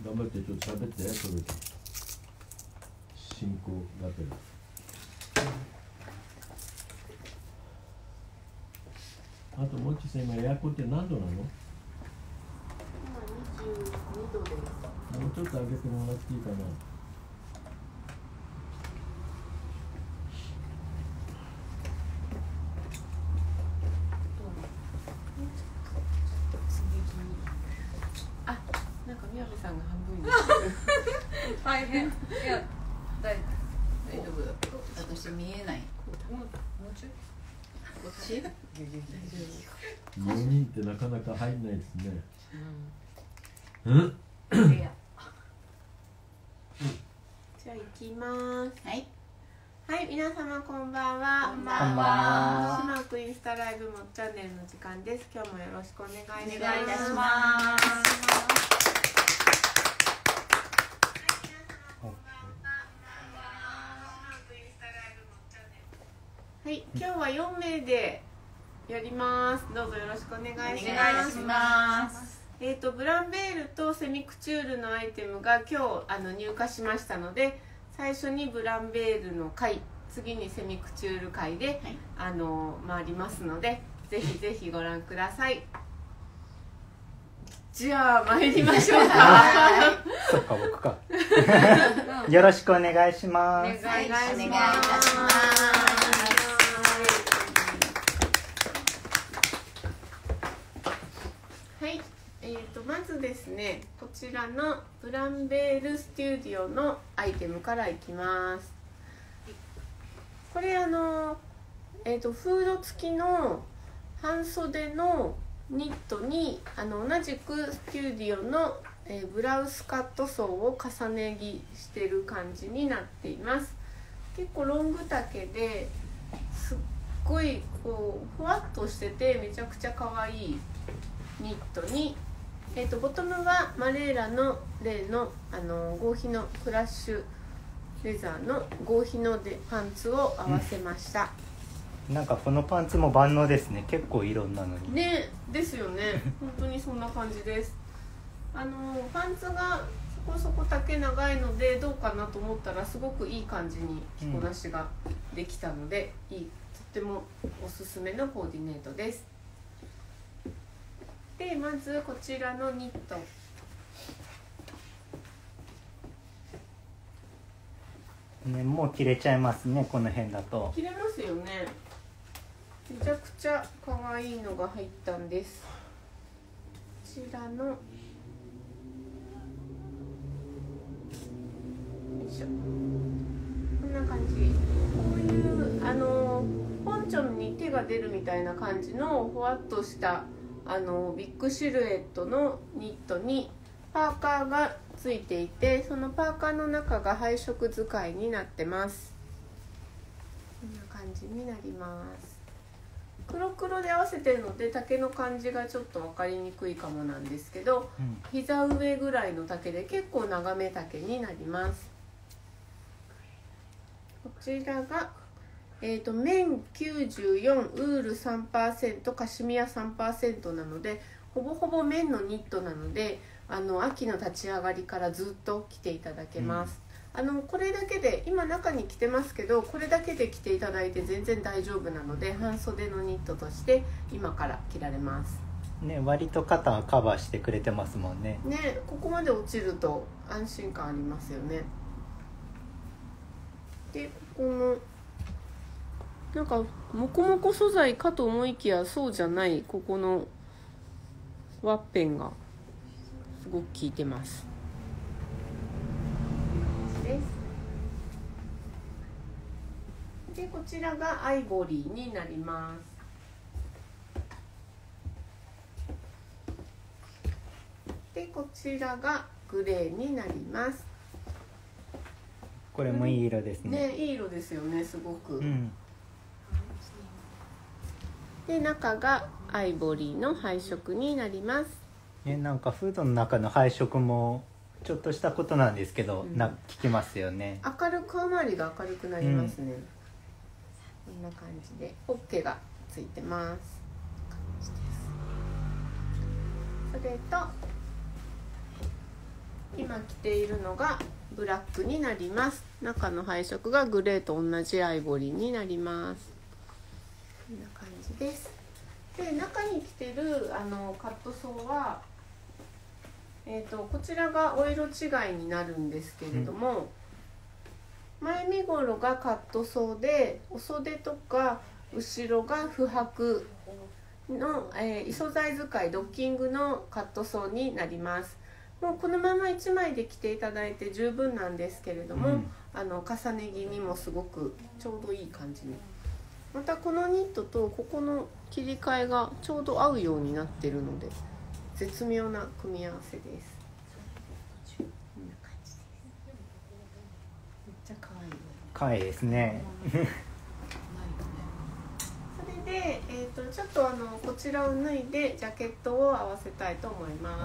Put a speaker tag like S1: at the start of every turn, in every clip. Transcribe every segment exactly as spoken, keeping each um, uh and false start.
S1: 頑張ってちょっと喋ってそれ進行がてら。あともっちさん今エアコンって何度なの？
S2: 今にじゅうにどです。
S1: もうちょっと上げてもらっていいかな。
S2: あ、なんか宮部さんが半分にしてる。
S3: 大変。いや、大大丈夫だけど、私見えない。もうもうちょい。こっち？
S1: よにんってなかなか入んないですね。
S2: うん。
S1: うん。
S3: いや。
S2: じゃあ行きます。
S3: はい。
S2: はい、皆様こんばんは。
S3: こんばんは。
S2: スマークインスタライブもチャンネルの時間です。今日もよろしくお願いします。
S3: お願いいたします。
S2: はい、今日はよんめいでやります。どうぞよろしくお願いします。
S3: お願いします。
S2: えっとブランベールとセミクチュールのアイテムが今日あの入荷しましたので、最初にブランベールの回、次にセミクチュール回で、はい、あの回りますので、ぜひぜひご覧ください。じゃあ参りましょうか。
S4: そっか僕か。よろしくお願いします。
S2: お願いいたします。はい、えーとまずですね、こちらのブランベールステューディオのアイテムからいきます。これあの、えーとフード付きの半袖のニットにあの同じくステューディオの、えー、ブラウスカットソーを重ね着してる感じになっています。結構ロング丈ですっごいこうふわっとしててめちゃくちゃ可愛いニットに、えー、とボトムはマレーラの例のあの合皮のクラッシュレザーの合皮のでパンツを合わせました。
S4: うん、なんかこのパンツも万能ですね。結構色なのに
S2: ね、ですよね。本当にそんな感じです。あのパンツがそこそこ丈長いのでどうかなと思ったらすごくいい感じに着こなしができたので、うん、いい、とってもおすすめのコーディネートです。でまずこちらのニット、
S4: ね、もう着れちゃいますね。この辺だと
S2: 着れますよね。めちゃくちゃ可愛いのが入ったんです。こちらのよいしょ、こんな感じ。こういうあのポンチョンに手が出るみたいな感じのふわっとしたあのビッグシルエットのニットにパーカーがついていて、そのパーカーの中が配色使いになってます。こんな感じになります。黒黒で合わせてるので丈の感じがちょっと分かりにくいかもなんですけど、うん、膝上ぐらいの丈で結構長め丈になります。こちらが、えーと、綿きゅうじゅうよん、ウール さんパーセント、カシミヤ さんパーセント なので、ほぼほぼ綿のニットなので、あの秋の立ち上がりからずっと着ていただけます。うん、あのこれだけで今中に着てますけど、これだけで着ていただいて全然大丈夫なので、半袖のニットとして今から着られます
S4: ね。割と肩はカバーしてくれてますもんね。
S2: ね、ここまで落ちると安心感ありますよね。でこのなんかモコモコ素材かと思いきやそうじゃない、ここのワッペンがすごく効いてます。でこちらがアイボリーになります。でこちらがグレーになります。
S4: これもいい色ですね。
S2: ね、いい色ですよね、すごく。
S4: うん、
S2: で中がアイボリーの配色になります。
S4: ね、なんかフードの中の配色もちょっとしたことなんですけど、うん、な聞きますよね。
S2: 明るく顔周りが明るくなりますね。うん、こんな感じでポッケがついてます。それと今着ているのがブラックになります。中の配色がグレーと同じアイボリーになります。こんな感じです。で、中に着てるあのカットソーは、えーと、こちらがお色違いになるんですけれども、うん、前身頃がカットソーで、お袖とか後ろが不白の、えー、異素材使いドッキングのカットソーになります。もうこのままいちまいで着ていただいて十分なんですけれども、うん、あの重ね着にもすごくちょうどいい感じに。またこのニットとここの切り替えがちょうど合うようになってるので絶妙な組み合わせです。こんな感じです。めっちゃ可愛い。
S4: 可愛いですね。
S2: それで、えーと、ちょっとあのこちらを脱いでジャケットを合わせたいと思います。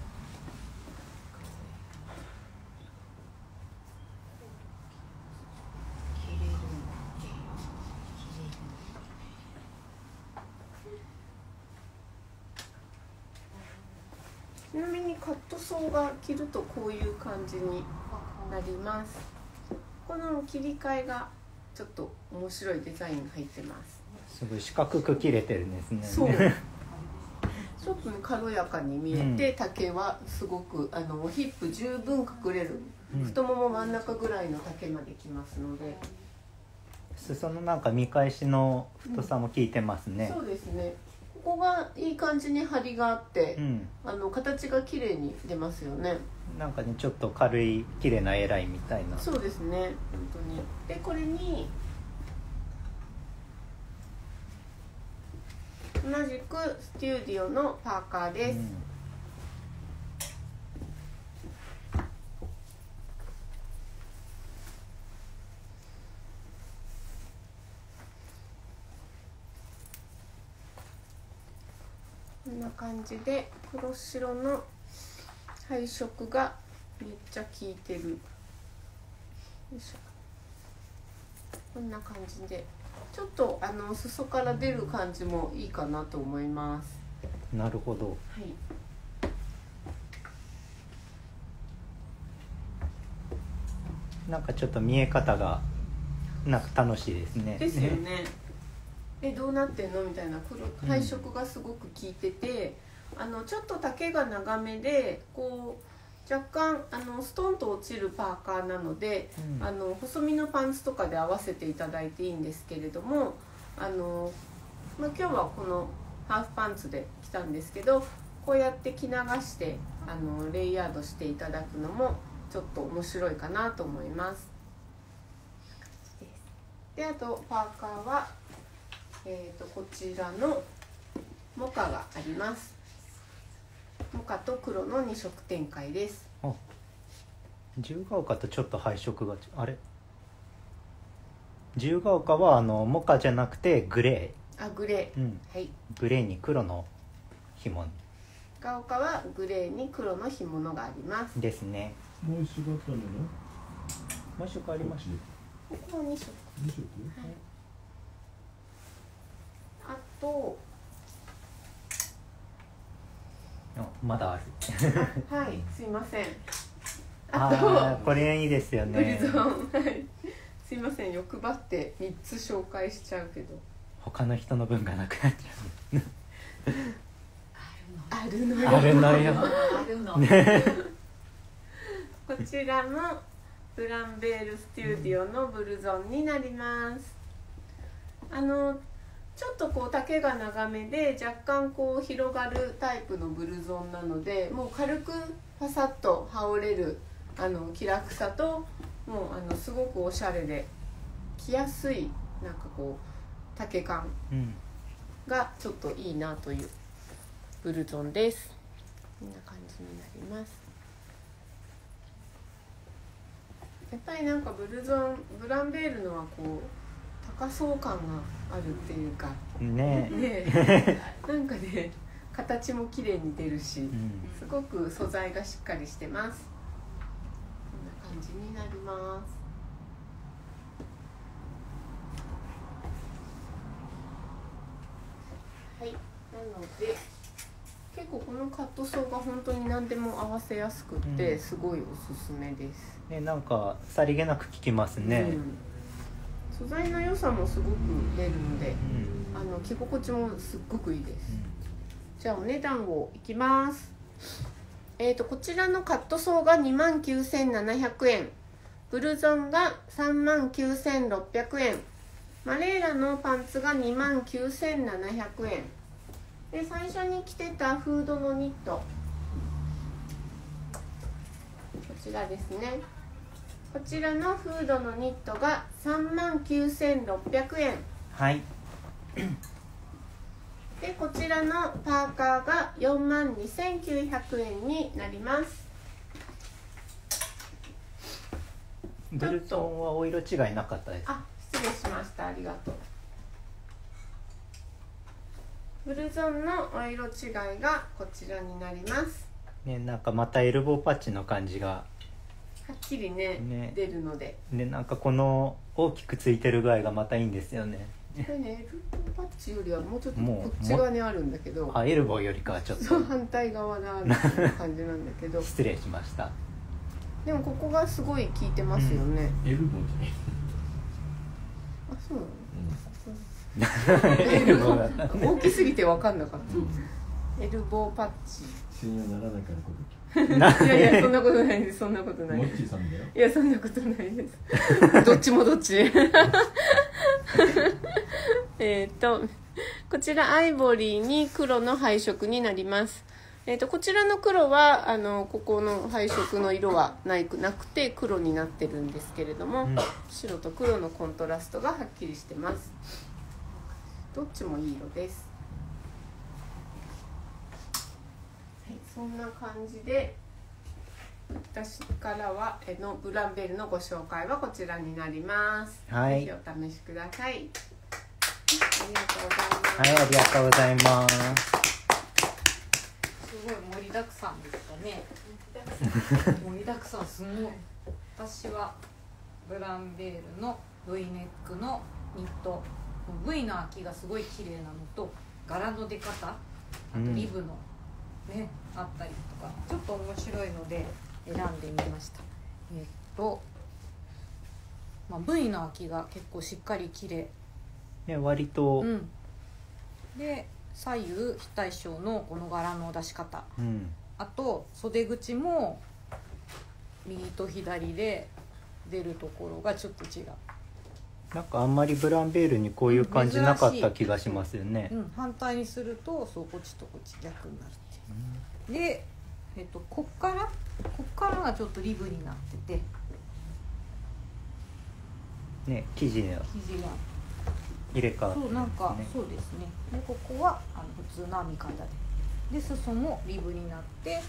S2: ちなみにカットソーが着るとこういう感じになります。この切り替えがちょっと面白いデザインが入ってます。
S4: すごい四角く切れてるんですね。
S2: そうちょっと、ね、軽やかに見えて、うん、丈はすごくあのヒップ十分隠れる、うん、太もも真ん中ぐらいの丈まできますので、
S4: 裾のなんか見返しの太さも効いてますね、
S2: うん、そうですね。ここがいい感じに張りがあって、うん、あの形が綺麗に出ますよね。
S4: なんかねちょっと軽い綺麗なエラインみたいな。
S2: そうですね、本当に。でこれに同じくステューディオのパーカーです、うん、こんな感じで黒白の配色がめっちゃ効いてる。よいしょ。こんな感じでちょっとあの裾から出る感じもいいかなと思います。
S4: なるほど。
S2: はい。
S4: なんかちょっと見え方がなんか楽しいですね。
S2: ですよね。えどうなってんのみたいな黒配色がすごく効いてて、うん、あのちょっと丈が長めでこう若干あのストンと落ちるパーカーなので、うん、あの細身のパンツとかで合わせていただいていいんですけれども、あの、まあ、今日はこのハーフパンツで着たんですけど、こうやって着流してあのレイヤードしていただくのもちょっと面白いかなと思います。であとパーカーは、えー、とこちらのモカがあります。モカと黒のに色展開です。
S4: あ、自由が丘とちょっと配色があれ自由が丘はあのモカじゃなくてグレ
S2: ー。あ、グレー、うん、はい。
S4: グレーに黒の紐。
S2: が丘はグレーに黒の紐のがあります
S4: ですね。
S1: もう一色あったのね。
S4: もう一色ありました。
S2: ここはに色。
S1: に色、
S2: はい、あと
S4: あまだある
S2: あはい、すいません。
S4: あとこれいいですよね。
S2: ブルゾン、はい、すいません、欲張ってみっつ紹介しちゃうけど
S4: 他の人の分がなくなっちゃう
S2: あるのよ
S4: あるのよ
S3: あるの
S2: こちらもブランベールステューディオのブルゾンになります。あのちょっとこう丈が長めで若干こう広がるタイプのブルゾンなので、もう軽くパサッと羽織れるあの気楽さと、もうあのすごくおしゃれで着やすいなんかこう丈感がちょっといいなというブルゾンです。こんな感じになります。やっぱりなんかブルゾンブランベールのはこう高層感があるっていうか
S4: ね
S2: ねなんかね形も綺麗に出るし、うん、すごく素材がしっかりしてます。こんな感じになります。はい、なので結構このカットソーが本当に何でも合わせやすくって、
S4: うん
S2: すごいおすすめです。
S4: ね、なんかさりげなく効きますね。
S2: うん、素材の良さもすごく出るので、
S4: うん
S2: あの着心地もすっごくいいです。
S4: うん
S2: じゃあお値段をいきます。えーとこちらのカットソーが にまんきゅうせんななひゃくえん、ブルゾンが さんまんきゅうせんろっぴゃくえん、マレーラのパンツが にまんきゅうせんななひゃくえんで、最初に着てたフードのニット、こちらですね。こちらのフードのニットが さんまんきゅうせんろっぴゃくえん
S4: はい
S2: で、こちらのパーカーが よんまんにせんきゅうひゃくえんになります。
S4: ブルゾンはお色違いなかったです。
S2: あ、失礼しました。ありがとう。ブルゾンのお色違いがこちらになります。
S4: ね、なんかまたエルボーパッチの感じが、
S2: はっきりね、
S4: ね
S2: 出るので。
S4: ね、なんかこの大きくついてる具合がまたいいんですよね。
S2: これね、エルボーパッチよりはもうちょっと
S4: もう
S2: こっち側にあるんだけど、
S4: あ、エルボーよりかはちょっと
S2: そう反対側だみたいな感じなんだけど
S4: 失礼しました。
S2: でもここがすごい効いてますよね。
S1: エルボーじゃない。
S2: あ、そうなの？
S4: エルボーだったね。
S2: 大きすぎて分かんなかっ
S1: うん
S2: た。エルボーパッチ。
S1: 信用ならないからこ
S2: いやいや、そんなことないです。そんなことない
S1: モ
S2: です。
S1: ッチーさんだよ。
S2: いや、そんなことないです。どっちもどっち。えっと、こちらアイボリーに黒の配色になります。えっと、こちらの黒は、あの、ここの配色の色はないくなくて黒になってるんですけれども、
S4: うん
S2: 白と黒のコントラストがはっきりしてます。どっちもいい色です。はい、そんな感じで、私からはえのブランベルのご紹介はこちらになります。
S4: はい
S2: ぜひお試しください。ありがとうございます。
S4: はい、ありがとうございます。
S3: すごい盛りだくさんですかね。盛りだくさんすごい。私はブランベールの V ネックのニット、V の空きがすごい綺麗なのと柄の出方、あとリブのね、あったりとかちょっと面白いので選んでみました。えっと、まあ、V の空きが結構しっかり綺麗。
S4: ね、割と、
S3: うん、で左右非対称のこの柄の出し方、
S4: うん
S3: あと袖口も右と左で出るところがちょっと違う、
S4: なんかあんまりブランベールにこういう感じなかった気がしますよね。
S3: うん、反対にするとそうこっちとこっち逆になるっていう、で、えっと、こっからこっからがちょっとリブになってて
S4: ね、生地の
S3: 生地が
S4: 入れ替わって
S3: そうなんか
S4: ね。
S3: そうですね。でここはあの普通の編み方で、で裾もリブになって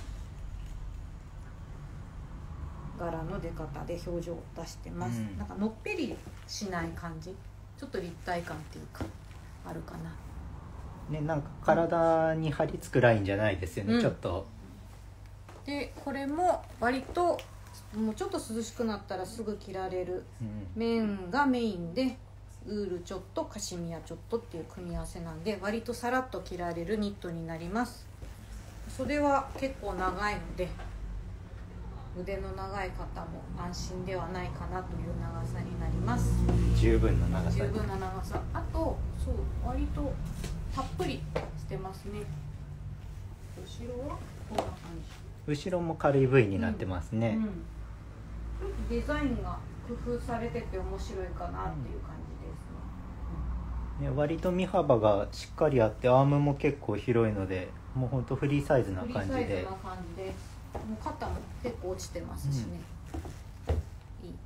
S3: 柄の出方で表情を出してます、
S4: うん
S3: なんかのっぺりしない感じ、ちょっと立体感っていうかあるかな。
S4: ね、なんか体に張り付くラインじゃないですよね、
S3: うん
S4: ちょっと。
S3: でこれも割ともうちょっと涼しくなったらすぐ着られる、
S4: うん
S3: 綿がメインでウールちょっとカシミヤちょっとっていう組み合わせなんで割とさらっと着られるニットになります。袖は結構長いので腕の長い方も安心ではないかなという長さになります。
S4: 十分な長さ
S3: 十分な長さ、あとそう割とたっぷりしてますね。後ろはこんな感じ、
S4: 後ろも軽い V になってますね、
S3: うん、ちょっとデザインが工夫されてて面白いかなっていう感じですね、
S4: ね、割と身幅がしっかりあってアームも結構広いのでもうほんとフリーサイズな
S3: フリ
S4: 感じで
S3: ーサイズな感じです。もう肩も結構落ちてますしね、いい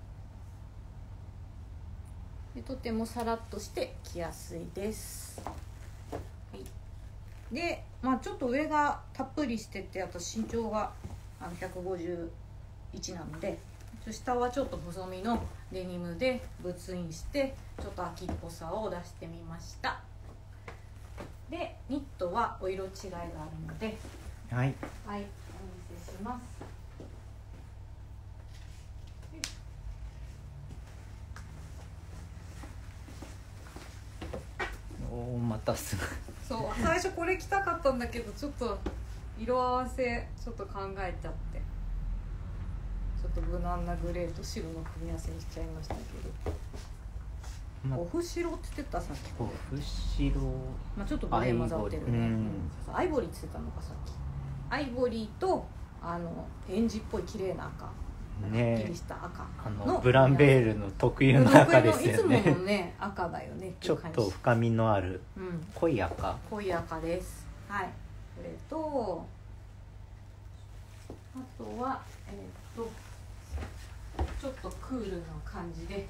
S3: でとてもさらっとして着やすいです、はい、で、まあ、ちょっと上がたっぷりしてて私身長があのひゃくごじゅういちなので下はちょっと細身のデニムでブツインしてちょっと秋っぽさを出してみました。でニットはお色違いがあるので
S4: はい
S3: はい、お見せします。
S4: おーまたすごい
S3: そう、最初これ着たかったんだけど、ちょっと色合わせちょっと考えちゃってちょっと無難なグレーと白の組み合わせにしちゃいましたけど、
S4: まあ
S3: オフ白って言ってたさっき
S4: オ
S3: これ、
S4: フ白
S3: まあ、ちょっとグレー混ざってるね、
S4: アイボリーうん
S3: うんそうそうアイボリーって言ってたのかさっき。アイボリーとあのエンジっぽい綺麗な赤、はっき
S4: ね
S3: りした赤
S4: あ
S3: の
S4: のブランベールの特有の赤ですよ
S3: いつも
S4: ね
S3: のね赤だよねって
S4: ちょっ
S3: いう感じ。
S4: と深みのある
S3: うん
S4: 濃い赤。
S3: 濃い赤です。はい。これとあとはえーっとちょっとクールな感じで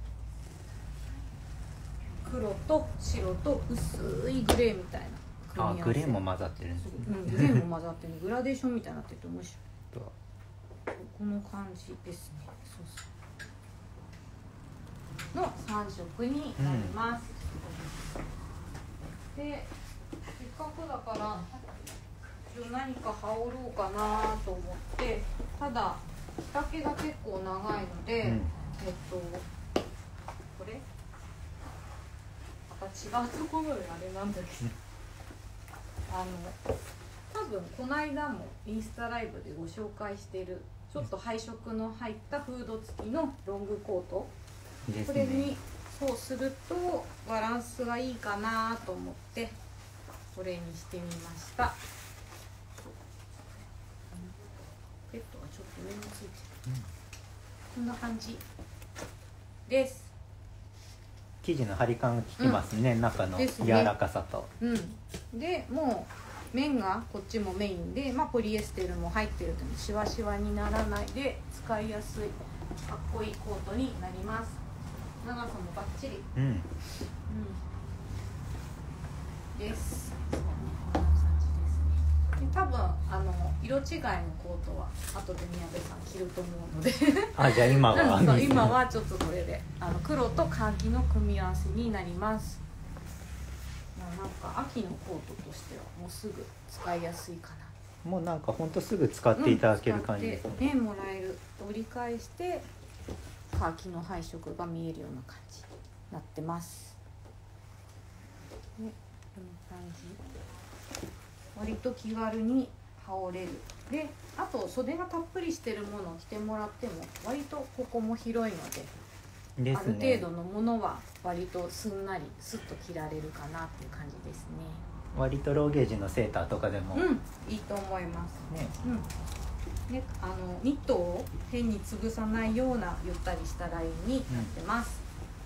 S3: 黒と白と薄いグレーみたいな組み合わせ。
S4: あグレーも混ざってるんですね。
S3: うん、グレーも混ざってる、グラデーションみたいになってて面白い。
S4: と
S3: この感じですね。そうそうのさん色になります。でせっかくだから何か羽織ろうかなと思って、ただ着丈が結構長いので、
S4: うん
S3: えっとこれまた違うところであれなんだけど、あの多分この間もインスタライブでご紹介しているちょっと配色の入ったフード付きのロングコート、
S4: です
S3: これに
S4: ね。
S3: そうするとバランスがいいかなと思ってこれにしてみました。ペットがちょっと上についてる、こんな感じです。
S4: 生地の張り感が効きますね、中の
S3: ですね
S4: 柔らかさと。
S3: うん、でもう面がこっちもメインで、まあ、ポリエステルも入ってるのでシワシワにならないで使いやすいかっこいいコートになります。長さもバッチリ、
S4: うん
S3: うん、です。そうこんな感じですね。で多分あの色違いのコートは後で宮部さん着ると思うので
S4: あじゃあ今は
S3: うんそう今はちょっとこれであの黒とカーキの組み合わせになります。まあ、なんか秋のコートとしてはもうすぐ使いやすいかな。
S4: もうなんかほんとすぐ使っていただける感じですね。
S3: うん、使ってねもらえる。折り返してカーキの配色が見えるような感じになってます。ね、こんな感じ。割と気軽に羽織れる。で、あと袖がたっぷりしてるものを着てもらっても割とここも広いので。
S4: です
S3: ある
S4: ね。
S3: 程度のものは割とすんなりスッと着られるかなっていう感じですね。
S4: 割とローゲージのセーターとかでも、
S3: うん、いいと思います。
S4: ね、
S3: うん。ね、あのニットを変に潰さないようなゆったりしたラインになってます。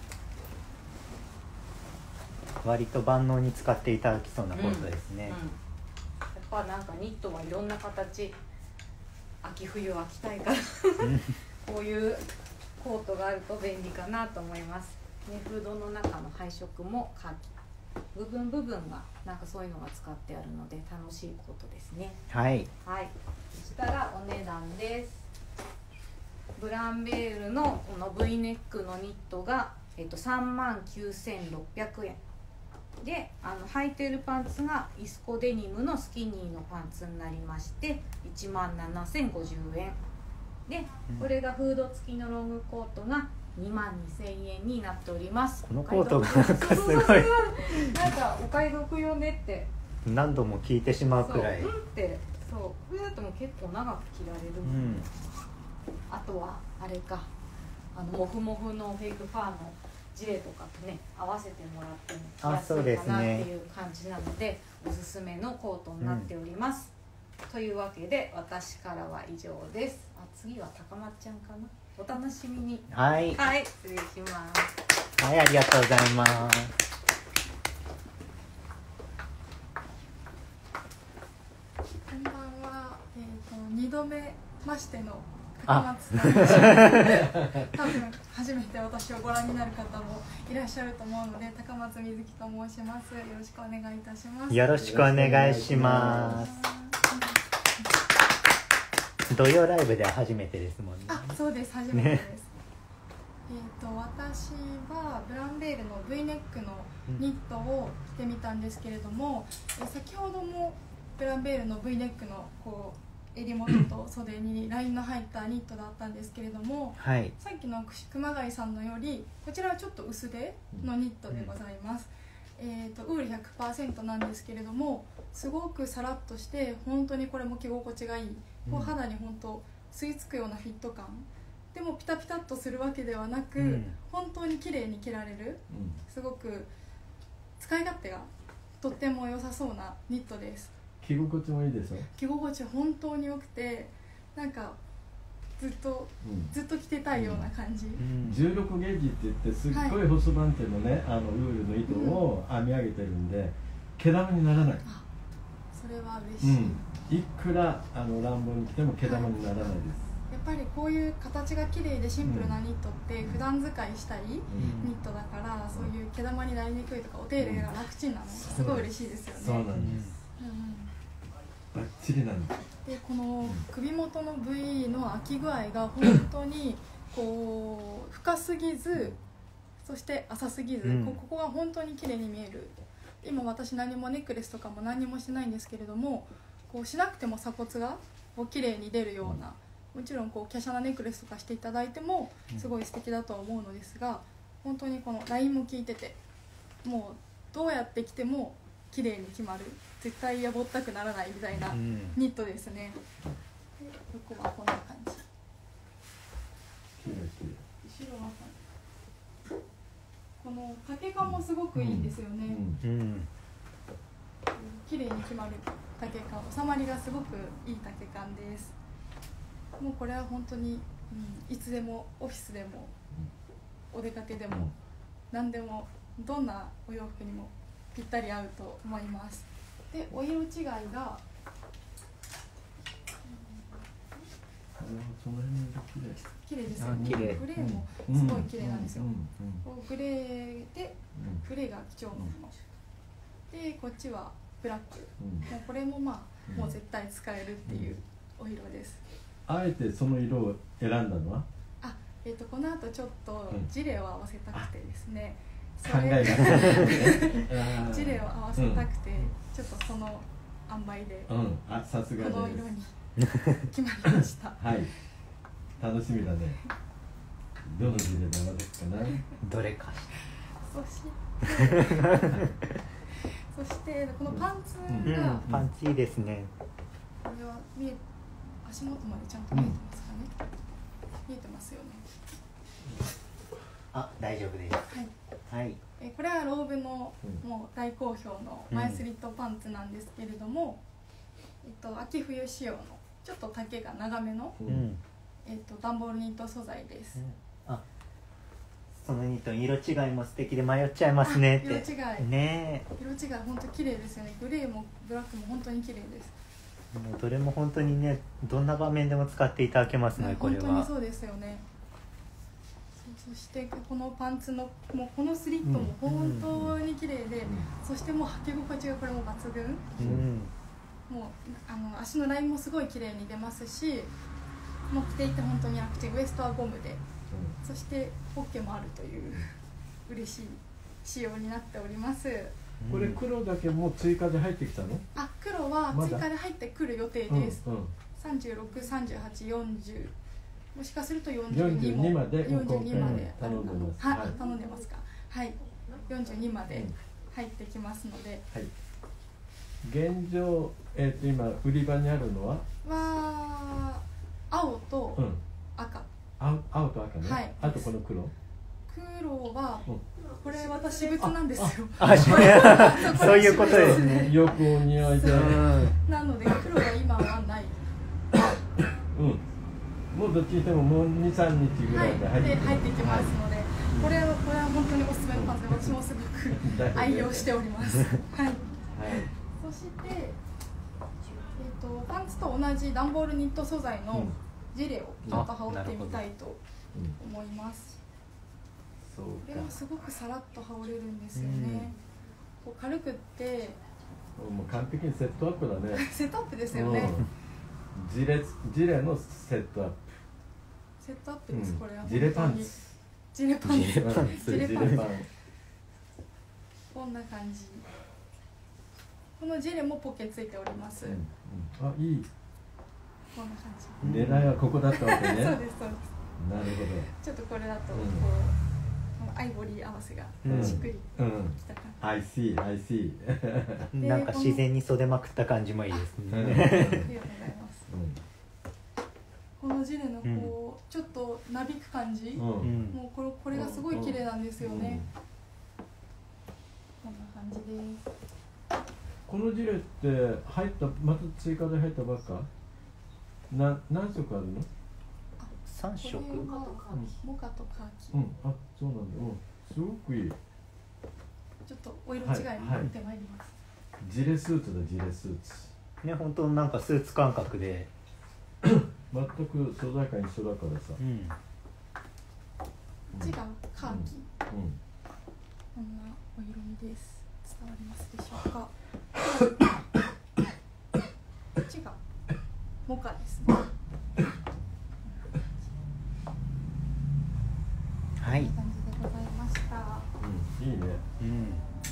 S4: 割と万能に使っていただきそうなコートですね。
S3: うんうん、やっぱなんかニットはいろんな形、秋冬は着たいからこういうコートがあると便利かなと思います。ね、フードの中の配色もカーキ部分部分がなんかそういうのが使ってあるので楽しいコートですね。
S4: はい。
S3: はい。そしたらお値段です。ブランベールのこの V ネックのニットが、えっと、さんまんきゅうせんろっぴゃくえんで、あの履いてるパンツがイスコデニムのスキニーのパンツになりましていちまんななせんごじゅうえんで、これがフード付きのロングコートがにまんにせんえんになっております。
S4: このコートがなんかすごい
S3: なんかお買い得よねって
S4: 何度も聞いてしまうくらい。
S3: そう、うんってそうこれだともう結構長く着られるもん、
S4: うん。
S3: あとはあれかあのモフモフのフェイクファーのジレとかとね合わせてもらっても着やすいかなっていう感じなので、おすすめのコートになっております、うん、というわけで私からは以上です。あ次は高松ちゃんかな。お楽しみに。
S4: はい
S3: はい失礼します。
S4: はい、ありがとうございます。
S5: こんばんは。えっ、と二度目ましての高
S4: あ
S5: 松さんです。多分初めて私をご覧になる方もいらっしゃると思うので、高松瑞希と申します。よろしくお願いいたします。
S4: よろしくお願いします。土曜ライブでは初めてですもんね。
S5: あ、そうです。初めてです。ね、えっ、と私はブランベールの V ネックのニットを着てみたんですけれども、え先ほどもブランベールの V ネックのこう襟元と袖にラインの入ったニットだったんですけれども、
S4: はい。
S5: さっきの熊谷さんのよりこちらはちょっと薄手のニットでございます、うん、えーとウール ひゃくパーセント なんですけれども、 すごくさらっとして本当にこれも着心地がいい、こう肌に本当吸い付くようなフィット感でもピタピタっとするわけではなく、うん、本当に綺麗に着られる、うん、すごく使い勝手がとっても良さそうなニットです。
S1: 着心地もいいでしょ。
S5: 着心地本当に良くて、なんかずっと、うん、ずっと着てたいような感じ、うん、
S1: じゅうろくゲージって言ってすっごい細番手のね、はい、あのウールの糸を編み上げてるんで、うん、毛玉にならない。
S5: あ、それは嬉しい、
S1: うん、いくらあの乱暴に着ても毛玉にならないです、はい。
S5: やっぱりこういう形が綺麗でシンプルなニットって普段使いしたいニットだから、うん、そういう毛玉になりにくいとかお手入れが楽ちんなの、うん、すごい嬉しいですよね。
S1: そうなんです、うんうん、バッチリなんです。
S5: でこの首元の部位の開き具合が本当にこう深すぎず、そして浅すぎず、うん、ここが本当に綺麗に見える。今私何もネックレスとかも何もしてないんですけれども、こうしなくても鎖骨がこう綺麗に出るような、もちろんこう華奢なネックレスとかしていただいてもすごい素敵だとは思うのですが、本当にこのラインも効いてて、もうどうやって着ても綺麗に決まる、絶対やぼったくならないみたいなニットですね。で横はこんな感じ。後ろはこの丈感もすごくいいんですよね。うんうん、綺麗に決まる丈感、収まりがすごくいい丈感です。もうこれは本当に、うん、いつでもオフィスでもお出かけでも何でもどんなお洋服にもぴったり合うと思います。でお色違いが、うん、
S1: その辺が綺麗
S5: 綺麗ですよね。グレーもすごい綺麗なんですよ。こうグレーでグレーが基調のもので、こっちはブラック、うん、もうこれもまあもう絶対使えるっていうお色です。
S1: あえてその色を選んだのは、
S5: あ、えー、とこの後ちょっとジレを合わせたくてですね、
S1: うん、考えが
S5: ジレを合わせたくて、うん、ちょっとその塩梅で、
S1: うん、あ、さすがです。
S5: この色に決まりました
S1: はい、楽しみだね。どのジレで合わせるかな。
S4: どれか
S5: そしてそしてこのパンツが、
S4: うん、パンツいいですね。
S5: これは見え足元までちゃんと見えてますかね、うん、見えてますよね。
S4: あ、大丈夫です。はい、はい、
S5: えこれはローブのもう大好評のマイスリットパンツなんですけれども、うん、えっと、秋冬仕様のちょっと丈が長めの、うん、えっと、段ボールニット素材です、
S4: うん、あ、そのニットの色違いも素敵で迷っちゃいますねって。
S5: 色違い
S4: ね、
S5: 色違い本当綺麗ですよね。グレーもブラックも本当に綺麗です。
S4: もうどれも本当にね、どんな場面でも使っていただけますね、これは。
S5: 本当にそうですよね。そ, そしてこのパンツのもうこのスリットも本当に綺麗で、うんうん、そしてもう履き心地がこれも抜群、うん、もうあの足のラインもすごい綺麗に出ますし、もう着ていて本当に楽ちん。ウエストはゴムで、うん、そしてポッケもあるという嬉しい仕様になっております。
S1: これ黒だけもう追加で入ってきたの？
S5: あ、黒は追加で入ってくる予定です、うんうん、さんじゅうろく、さんじゅうはち、よんじゅう、もしかするとよんじゅうにも
S1: よんじゅうにまで
S5: よんじゅうにまで
S1: 頼んでます。
S5: はい、頼んでますか。はい、よんじゅうにまで入ってきますので、
S1: はい、現状、えー、と今売り場にあるのは
S5: は青と赤、
S1: うん、青, 青と赤ね、
S5: はい、
S1: あとこの黒
S5: 黒は、うん、これ私物なんですよ。
S4: ああそういうことですね。
S1: よくお似合いで、
S5: なので黒は今はない。
S1: うん。もうどっちにしてももうに、さんにちぐらいで入ってきます、
S5: はい、入ってきますので、はい、これはこれは本当におすすめのパンツで、私もすごく愛用しております。はい。はい、そして、えーと、パンツと同じ段ボールニット素材のジレをちょっと羽織ってみたいと思います。これはすごくさらっと羽織れるんですよね、うん、こう軽くって
S1: もう完璧にセットアップだね。
S5: セットアップですよね、
S1: うん、ジレジレのセットアップ
S5: セットアップです、うん、これは
S1: ジレパンツ
S5: ジレパンツジレパンツ
S1: ジレパンツ
S5: こんな感じ。このジレもポケついております、うんうん、
S1: あ、いい。
S5: こんな感じ。
S1: 狙いはここだったわけね。
S5: そうですそうです。
S1: なるほど。
S5: ちょっとこれだとこう、
S1: うん、
S5: このアイボリー合わせが
S4: うん
S5: しっくりき
S1: うん
S5: た感
S1: I see I see
S5: で
S4: なんか自然に袖まくった感じもいいですね。
S1: うん
S5: じ、ありがとうございます。このジレのこう、ちょっとなびく感じ、
S1: うんうん
S5: もうこれこれがすごい綺麗なんですよね。こんな感じです。
S1: このジレって入ったまた追加で入ったばっかな何色あるの？
S4: 三色。
S5: これはモカとカーキ、
S1: うんあそうなんだうんすごくいい
S5: ちょっとお色違いも見てまいります。
S1: ジレスーツだジレスーツ
S4: ね、本当なんかスーツ感覚で。
S1: 全く素材感一緒だからさ、
S4: うん。
S5: こっちがカーキ、
S1: うん
S5: こんなお色味です。伝わりますでしょうか。こっちがモカですね。
S4: はい。
S5: こんな感じでございました。
S1: うん、いいね
S4: うん。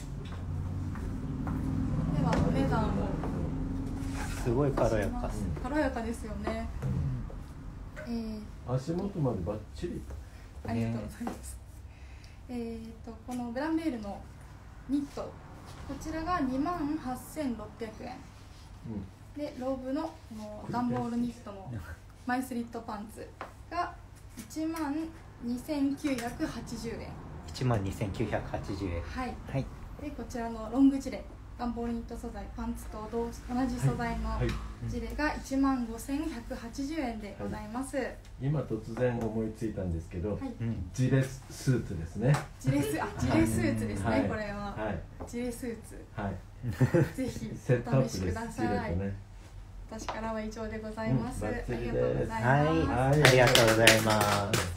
S5: ではお値段を。
S4: すごい軽やか。
S5: 軽やかですよね。えー、
S1: 足元までバッチリ
S5: ありがとうございます。えーとこのブランベールのニット、こちらがにまんはっせんろっぴゃくえん。でローブのこの段ボールニットのマイスリットパンツがいちまんにせんきゅうひゃくはちじゅうえん。
S4: 一万二千九百八十円。
S5: はい。
S4: はい。
S5: でこちらのロングジレ、段ボールニット素材パンツと同同じ素材の
S1: はい、
S5: ジレがいちまんごせんひゃくはちじゅうえんでございます。はい、
S1: 今突然思いついたんですけど、
S4: うん。
S1: ジレスーツですね
S5: ジレスあジレスーツですね、
S1: はい
S5: これは、
S1: はい
S5: ジレスーツ
S1: はい
S5: ぜひ
S1: セットアッ
S5: お
S1: プです
S5: 試しくださ
S1: ジレ
S5: い。
S1: とね
S5: 私からは以上でございます。
S1: うん
S5: あ
S1: バッチリです
S5: りがとうござい
S4: はい、
S5: ます。
S1: はい
S4: ありがとうございます。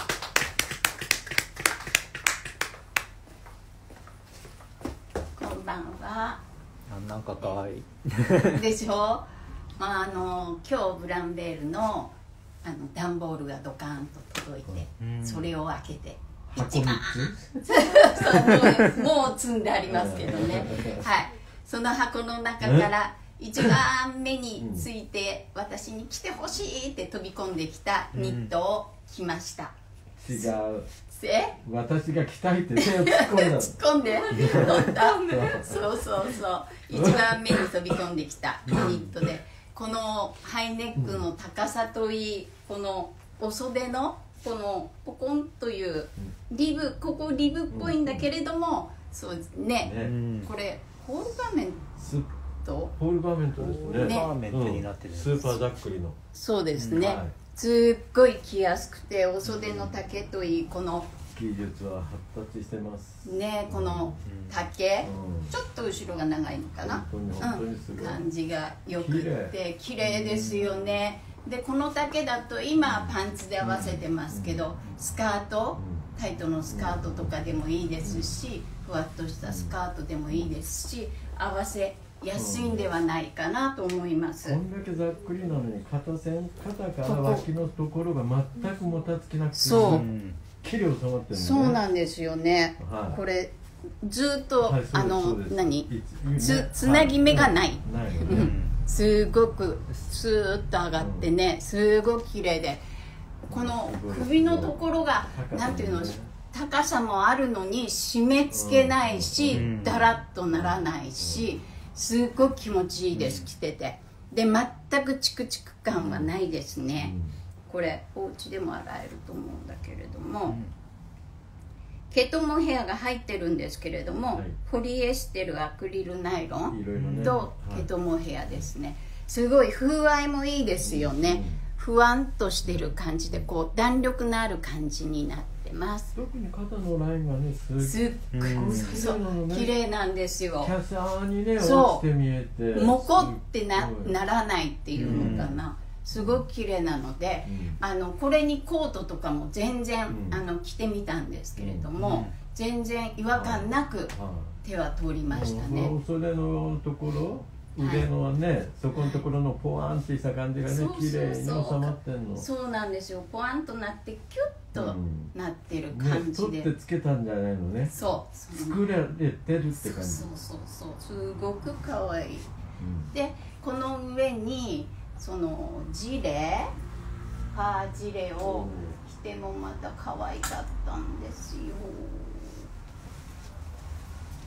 S6: こんばんは。
S4: あ、なんか可愛い。
S6: でしょ。まああの今日ブランベールのあの段ボールがドカーンと届いて、
S4: うん
S6: それを開けて
S1: 箱みっ
S6: そうもうもう積んでありますけどね。はい。その箱の中から一番目について私に着てほしいって飛び込んできたニットを着ました。
S1: つ違う
S6: え？
S1: 私が着たいって手を突っ込んだの
S6: 突っ込んで取ったそうそうそう一番目に飛び込んできたニットで、このハイネックの高さといい、このお袖のこのポコンというリブ、ここリブっぽいんだけれども、そうですね、
S1: ね
S4: うん。
S6: これホールガーメン
S1: ス
S6: ト、
S1: ホールガーメントですね
S6: ね
S4: ガーメントになってるんです。
S1: スーパーざっくりの
S6: そうですね、
S1: はい
S6: すっごい着やすくて、お袖の丈といい、この
S1: 技術は発達してます
S6: ね、この丈、
S1: うん
S6: ちょっと後ろが長いのかな、
S1: 本当に本当にすごい、
S6: 感じがよくって綺麗ですよね。でこの丈だと今パンツで合わせてますけど、スカート、タイトのスカートとかでもいいですし、ふわっとしたスカートでもいいですし、合わせやすいんではないかなと思います。
S1: こんだけざっくりなのに肩線肩から脇のところが全くもたつきなくて
S6: そう
S4: うん。
S1: きれい収まってるのね。
S6: そうなんですよね、
S1: はい
S6: これずっと、
S1: はいそうです
S6: あの
S1: そうです
S6: 何
S1: い
S6: つつなぎ目がない、
S1: はいないのね
S4: うん。
S6: すごくスーッと上がってね、すごく綺麗で、この首のところがなんていうの、高さもあるのに締め付けないし、
S4: うん
S6: だらっとならないし、すっごく気持ちいいです、着てて。で全くチクチク感はないですね、これお家でも洗えると思うんだけれども、ケトモヘアが入ってるんですけれども、
S1: はい
S6: ポリエステルアクリルナイロン
S1: いろいろね
S6: と
S1: はい
S6: ケトモヘアですね。すごい風合いもいいですよね、ふわんとしてる感じで、こう弾力のある感じになってます。
S1: 特に肩のラインがねすっ
S6: すっごい、
S4: うん
S6: そう綺麗なんですよ。
S1: キャサーにね
S6: そう
S1: 落ちて見えて
S6: モコってな
S1: すごい
S6: ならないっていうのかな、すごく綺麗なので、
S1: うん
S6: あのこれにコートとかも全然、
S1: うん
S6: あの着てみたんですけれども、
S4: うん
S6: 全然違和感なく
S1: は
S6: 手は通り
S1: い
S6: ましたね。
S1: お袖のところ腕のね、そこのところのポワンってした感じがね
S6: そうそうそう
S1: 綺麗に収まってんの。
S6: そうなんですよ、ポワンとなってキュッと
S1: うん
S6: なってる
S1: ね
S6: 感じで、
S1: 取ってつけたんじゃないのね。
S6: そうその
S1: 作られてるって感じ。
S6: そうそうそうそう、すごく可愛い。
S1: うん
S6: でこの上にそのジレパージレを着てもまた可愛かったんですよ。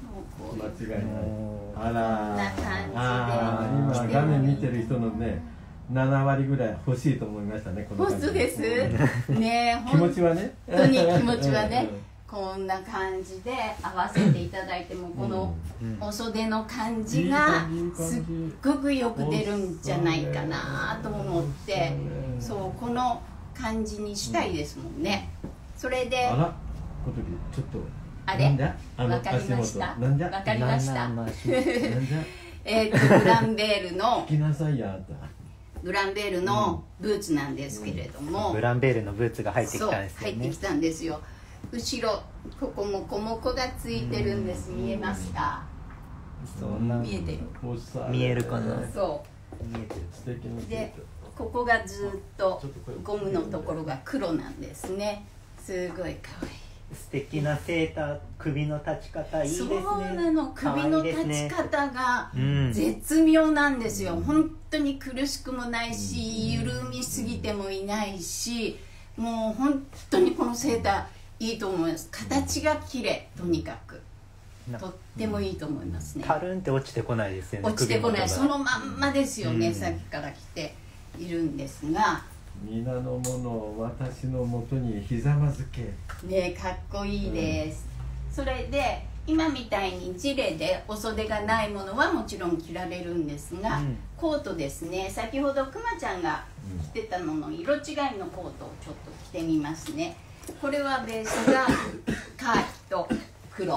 S6: こういう
S1: 間違いない。あ
S6: こんな
S1: ら
S6: 感じで
S1: あー今画面見てる人のねななわりぐらい欲しいと思いましたね、この感じ
S6: 本当ですねえ
S1: 気持ちはね
S6: 本当に気持ちはねこんな感じで合わせていただいてもこのお袖の感じがすっごくよく出るんじゃないかなと思ってそうこの感じにしたいですもんね。それで
S1: あら小時ちょっと
S6: あれ
S1: なんじゃあの
S6: わかりました
S1: 足元なんじゃ
S6: わかりました
S4: なん
S1: なんじゃ
S6: えっとブランベールの
S1: 聞きなさいやあんた
S6: ブランベールのブーツなんですけれども、
S4: ブランベールのブーツが入ってきたんですよね。
S6: そう入ってきたんですよ。後ろここもこもこがついてるんです。見えますか？
S4: そんな
S6: 見えてる
S1: おしゃれ
S4: 見えるかな
S6: そ
S4: 見えてる。
S1: 素敵な
S6: うでここがずっとゴムのところが黒なんですね。すごい可愛い。
S4: 素敵なセーター、首の立ち方いいですね。
S6: そうなの、首の立ち方が
S4: うん
S6: 絶妙なんですよ。本当に苦しくもないし緩みすぎてもいないし、もう本当にこのセーターいいと思います。形が綺麗、とにかく
S4: な
S6: とってもいいと思いますね。
S4: タルンって落ちてこないですよね。
S6: 落ちてこない、そ
S4: 首元が
S6: のまんまですよね、
S4: うん
S6: さっきから来ているんですが
S1: 皆の者を私のもとにひざまずけ
S6: ね、かっこいいです、うん、それで今みたいにジレでお袖がないものはもちろん着られるんですが、うん、コートですね、先ほどくまちゃんが着てたのの色違いのコートをちょっと着てみますね。これはベースがカーキと黒、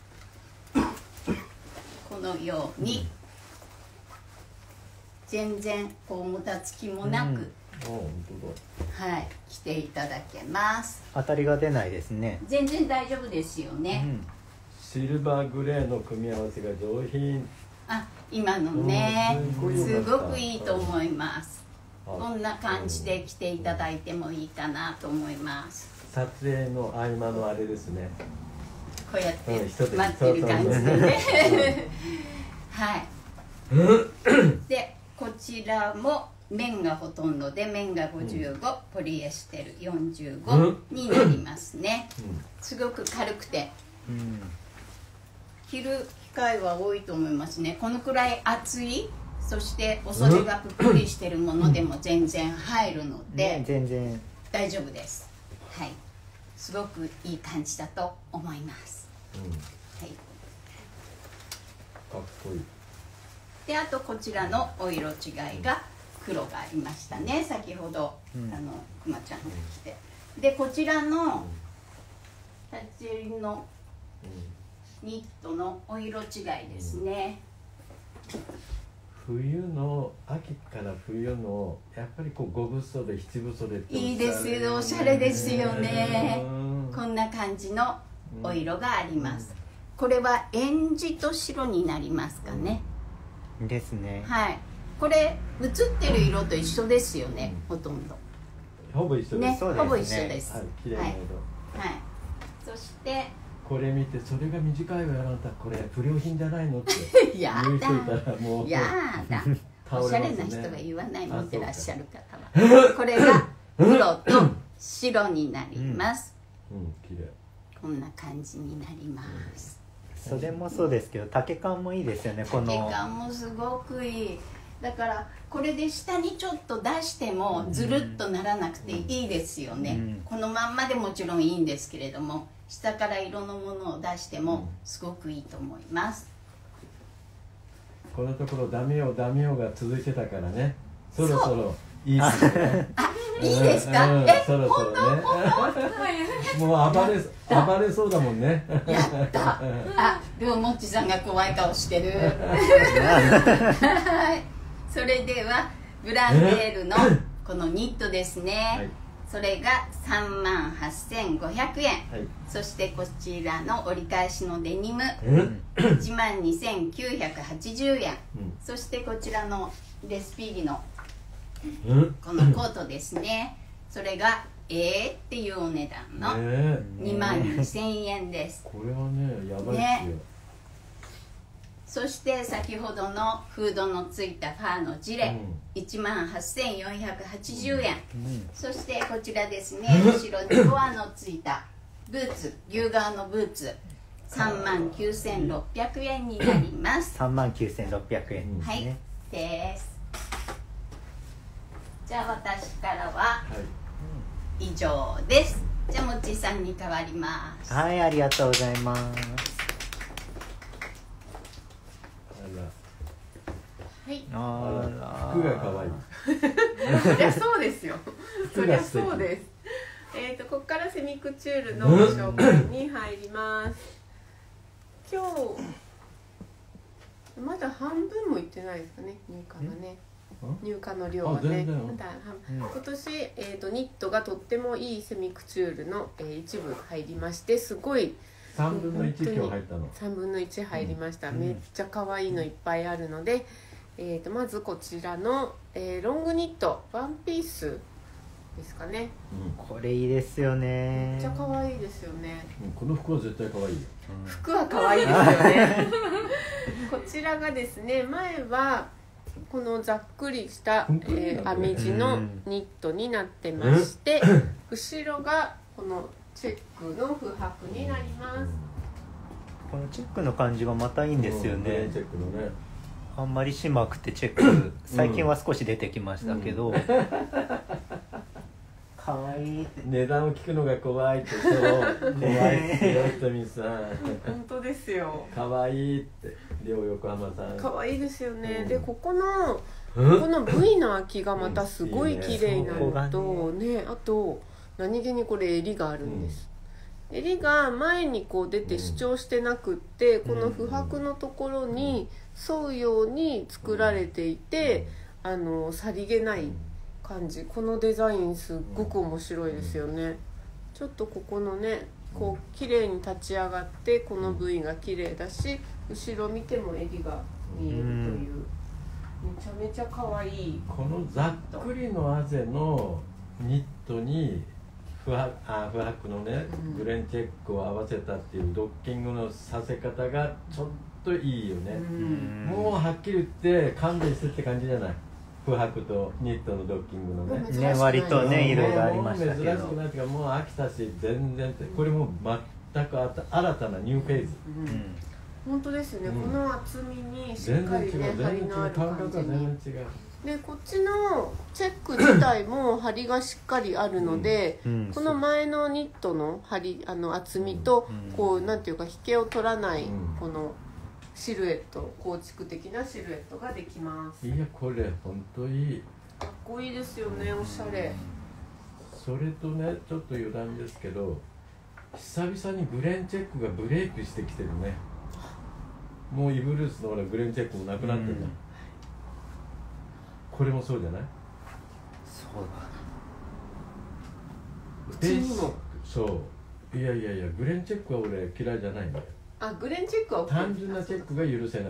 S6: このように全然こうもたつきもなく、うん
S1: 本当だ
S6: はい、着ていただけます。
S4: 当たりが出ないですね。
S6: 全然大丈夫ですよね、
S4: うん、
S1: シルバーグレーの組み合わせが上品。
S6: あ、今のね、
S1: うん
S6: すごくいいと思います。
S1: はい
S6: こんな感じで着ていただいてもいいかなと思います。
S1: 撮影の合間のあれですね。
S6: こうやって
S1: うん一人
S6: 待ってる感じでね
S1: そうそう
S6: はいでこちらも面がほとんどで面がごじゅうご、うん、ポリエステルよんじゅうごになりますね、うん、すごく軽くて、うん、着る機会は多いと思いますね。このくらい厚い、そしてお袖がぷっくりしてるものでも全然入るので、
S4: ね、全然
S6: 大丈夫です。はい、すごくいい感じだと思います、
S1: うん、
S6: はい、
S1: かっこいい。
S6: であとこちらのお色違いが黒がありましたね、先ほど、うん、あのくまちゃんが来て、でこちらの立ち襟のニットのお色違いですね、
S1: 冬の秋から冬のやっぱりこう五分袖七分袖って
S6: いいですよ、おしゃれですよね。こんな感じのお色があります、うん、これはえんじと白になりますかね、
S4: ですね。
S6: はい、これ映ってる色と一緒ですよね、うん、ほとんど
S1: ほぼ一緒です、
S6: ね、
S4: そうですね、
S6: ほぼ一緒です、
S1: はい、綺麗な色、はい、
S6: はい、そして
S1: これ見てそれが短いわよあなたこれ不良品じゃないのって
S6: や
S1: 言う人い
S6: だ
S1: たらもう
S6: やだおしゃれな人が言わない、持ってらっしゃる方はこれが黒と白になります、
S1: うん、うん、綺麗。
S6: こんな感じになります、
S4: 袖もそうですけど丈感もいいですよね。この
S6: 丈感もすごくいい。だからこれで下にちょっと出してもずるっとならなくていいですよね、うん、このまんまでもちろんいいんですけれども下から色のものを出してもすごくいいと思います、
S1: このところダメよダメよが続いてたからね、そろそろいいですね。
S6: あ、いいですか、
S1: うん、
S6: え、
S1: そろそろねもう暴れ暴れそうだもんね。
S6: やったあ、でももっちさんが怖い顔してるはい、それではブランデールのこのニットですね、はい、それがさんまんはっせんごひゃくえん、はい、そしてこちらの折り返しのデニムいちまんにせんきゅうひゃくはちじゅうえん、うん、そしてこちらのレスピーリのこのコートですね、それがえーっていうお値段のにまんにせんえんです。
S1: これはねやばいですよ、ね、
S6: そして先ほどのフードのついたファーのジレ、うん、いちまんはっせんよんひゃくはちじゅうえん、うん、そしてこちらですね後ろにボアのついたブーツ、牛革のブーツ、 さんまんきゅうせんろっぴゃくえんになります。
S4: さんまんきゅうせんろっぴゃくえんです
S6: はい
S4: ね。
S6: です。じゃあ私からは
S1: はい
S6: 以上です。じゃあもっちーさんに代わります。
S4: はい、ありがとうございます。
S2: はい
S1: あ
S4: あら
S1: ら服が可愛い。
S2: そりゃそうですよそりゃそうです。えーとここからセミクチュールの紹介に入ります。今日まだ半分もいってないですかね、入荷のね入荷の量はね。
S1: あ全然
S2: まだ半
S4: うん
S2: 今年、えー、とニットがとってもいいセミクチュールの、えー一部入りまして、すごい
S1: 三分の一今日入ったの。
S2: さんぶんのいち入りました。
S4: うん
S2: めっちゃ可愛いのいっぱいあるので、えー、とまずこちらの、えーロングニットワンピースですかね。
S4: これいいですよね。
S2: めっちゃ可愛いですよね。
S1: うん、この服は絶対可愛いよ。
S2: 服は可愛いですよねこちらがですね、前はこのざっくりした、
S1: 本当に
S2: えー、編み地のニットになってまして、後ろがこのチェックの不白になります。
S4: このチェックの感じがまたいいんですよ
S1: うんグレ
S4: ね
S1: ー。チェックのね。
S4: あんまり島くてチェック最近は少し出てきましたけど、かわいいって
S1: 値段を聞くのが怖いってそう怖いっすよひとみさん。
S2: 本当ですよ。
S1: 可愛いって両横浜さん。
S2: 可愛いですよね。
S1: うん
S2: でここの
S1: うん
S2: この V の空きがまたすごい綺麗な
S4: うんいい
S2: の
S4: ね
S2: とね、あと何気にこれ襟があるんです。襟が前にこう出て主張してなくって、この不白のところに沿うように作られていて、あのさりげない感じ。このデザインすっごく面白いですよね。ちょっとここのねこう綺麗に立ち上がってこの V が綺麗だし、後ろ見ても襟が見えるという、めちゃめちゃ可愛い。
S1: このざっくりのあぜのニットに不白あ不白のね
S2: うん
S1: グレンチェックを合わせたっていうドッキングのさせ方がちょっといいよね。
S2: うん
S1: もうはっきり言って勘弁してって感じじゃない。不白とニットのドッキングのね。
S2: 珍しくない
S4: ね割とね
S1: うん
S4: いろいろありましたけど
S1: もう珍しくないっていうかもう飽きたし全然ってこれもう全くあた新たなニューフェーズ。
S2: うん
S4: うん
S2: 本当ですね、
S1: うん
S2: この厚みにしっ
S1: 全然違う
S2: かりね張り
S1: 全然違う
S2: のある感
S1: 感覚が
S2: じに。
S1: 全然違う。
S2: でこっちのチェック自体も張りがしっかりあるので、
S4: うん
S2: この前のニットの張りあの厚みと、
S4: うん
S2: こうなんていうか引けを取らない、
S1: うん
S2: このシルエット構築的なシルエットができます。
S1: いやこれ本当いい。
S2: かっこいいですよね、おしゃれ。
S1: それとねちょっと余談ですけど久々にグレンチェックがブレイクしてきてるね。もうイブルースのほらグレンチェックもなくなってる、
S4: うん
S1: これもそうじゃない。
S4: そうだ
S2: うちにも
S1: そういやいやいやグレンチェックは俺嫌いじゃないのよ。
S2: あグレンチェックは OK
S1: 単純なチェックが許せない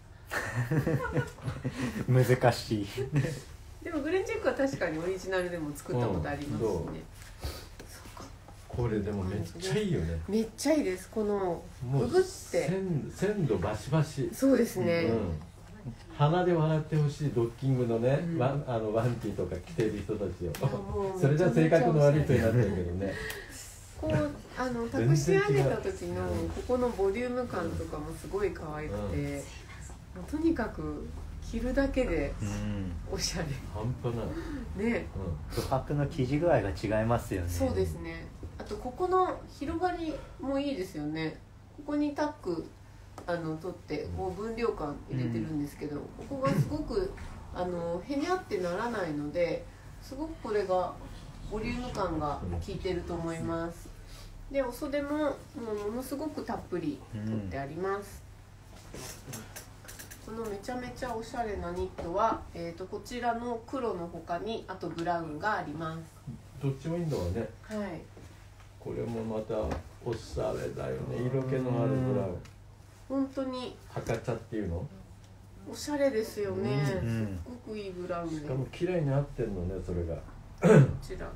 S1: の。
S4: 難しい
S2: でもグレンチェックは確かにオリジナルでも作ったことありますしね、
S1: うんそうこれでもめっちゃいいよね。
S2: めっちゃいいです。この
S1: もう
S2: うぐって
S1: 鮮鮮度バシバシ。
S2: そうですね、
S1: うん、鼻で笑ってほしいドッキングのね、
S2: うん
S1: ワンあのワンティーとか着てる人たち
S2: や
S1: を
S2: もう
S1: それじゃ性格の悪い人になってるけどね。
S2: こうあの託し上げた時のここのボリューム感とかもすごい可愛くて、もうとにかく着るだけで
S4: うん
S2: おしゃれ
S1: 半端ない、
S2: ね。
S1: う
S4: 不白の生地具合が違いますよね。
S2: そうですね。あとここの広がりもいいですよね。ここにタックあの取ってこう分量感入れてるんですけど、ここがすごくあのへにゃってならないので、すごくこれがボリューム感が効いてると思います。でお袖ももうものすごくたっぷり取ってあります。このめちゃめちゃおしゃれなニットは、えー、とこちらの黒の他にあとブラウンがあります。
S1: ん、どっちもいいんだわね。
S2: はい。
S1: これもまたおしゃれだよね。色気のあるブラウン、
S2: 本当に
S1: 赤茶っていうの。
S2: おしゃれですよね、
S4: うん
S2: すっごくいいブラウンで、
S1: しかも綺麗に合ってんのねそれが。
S2: こちらが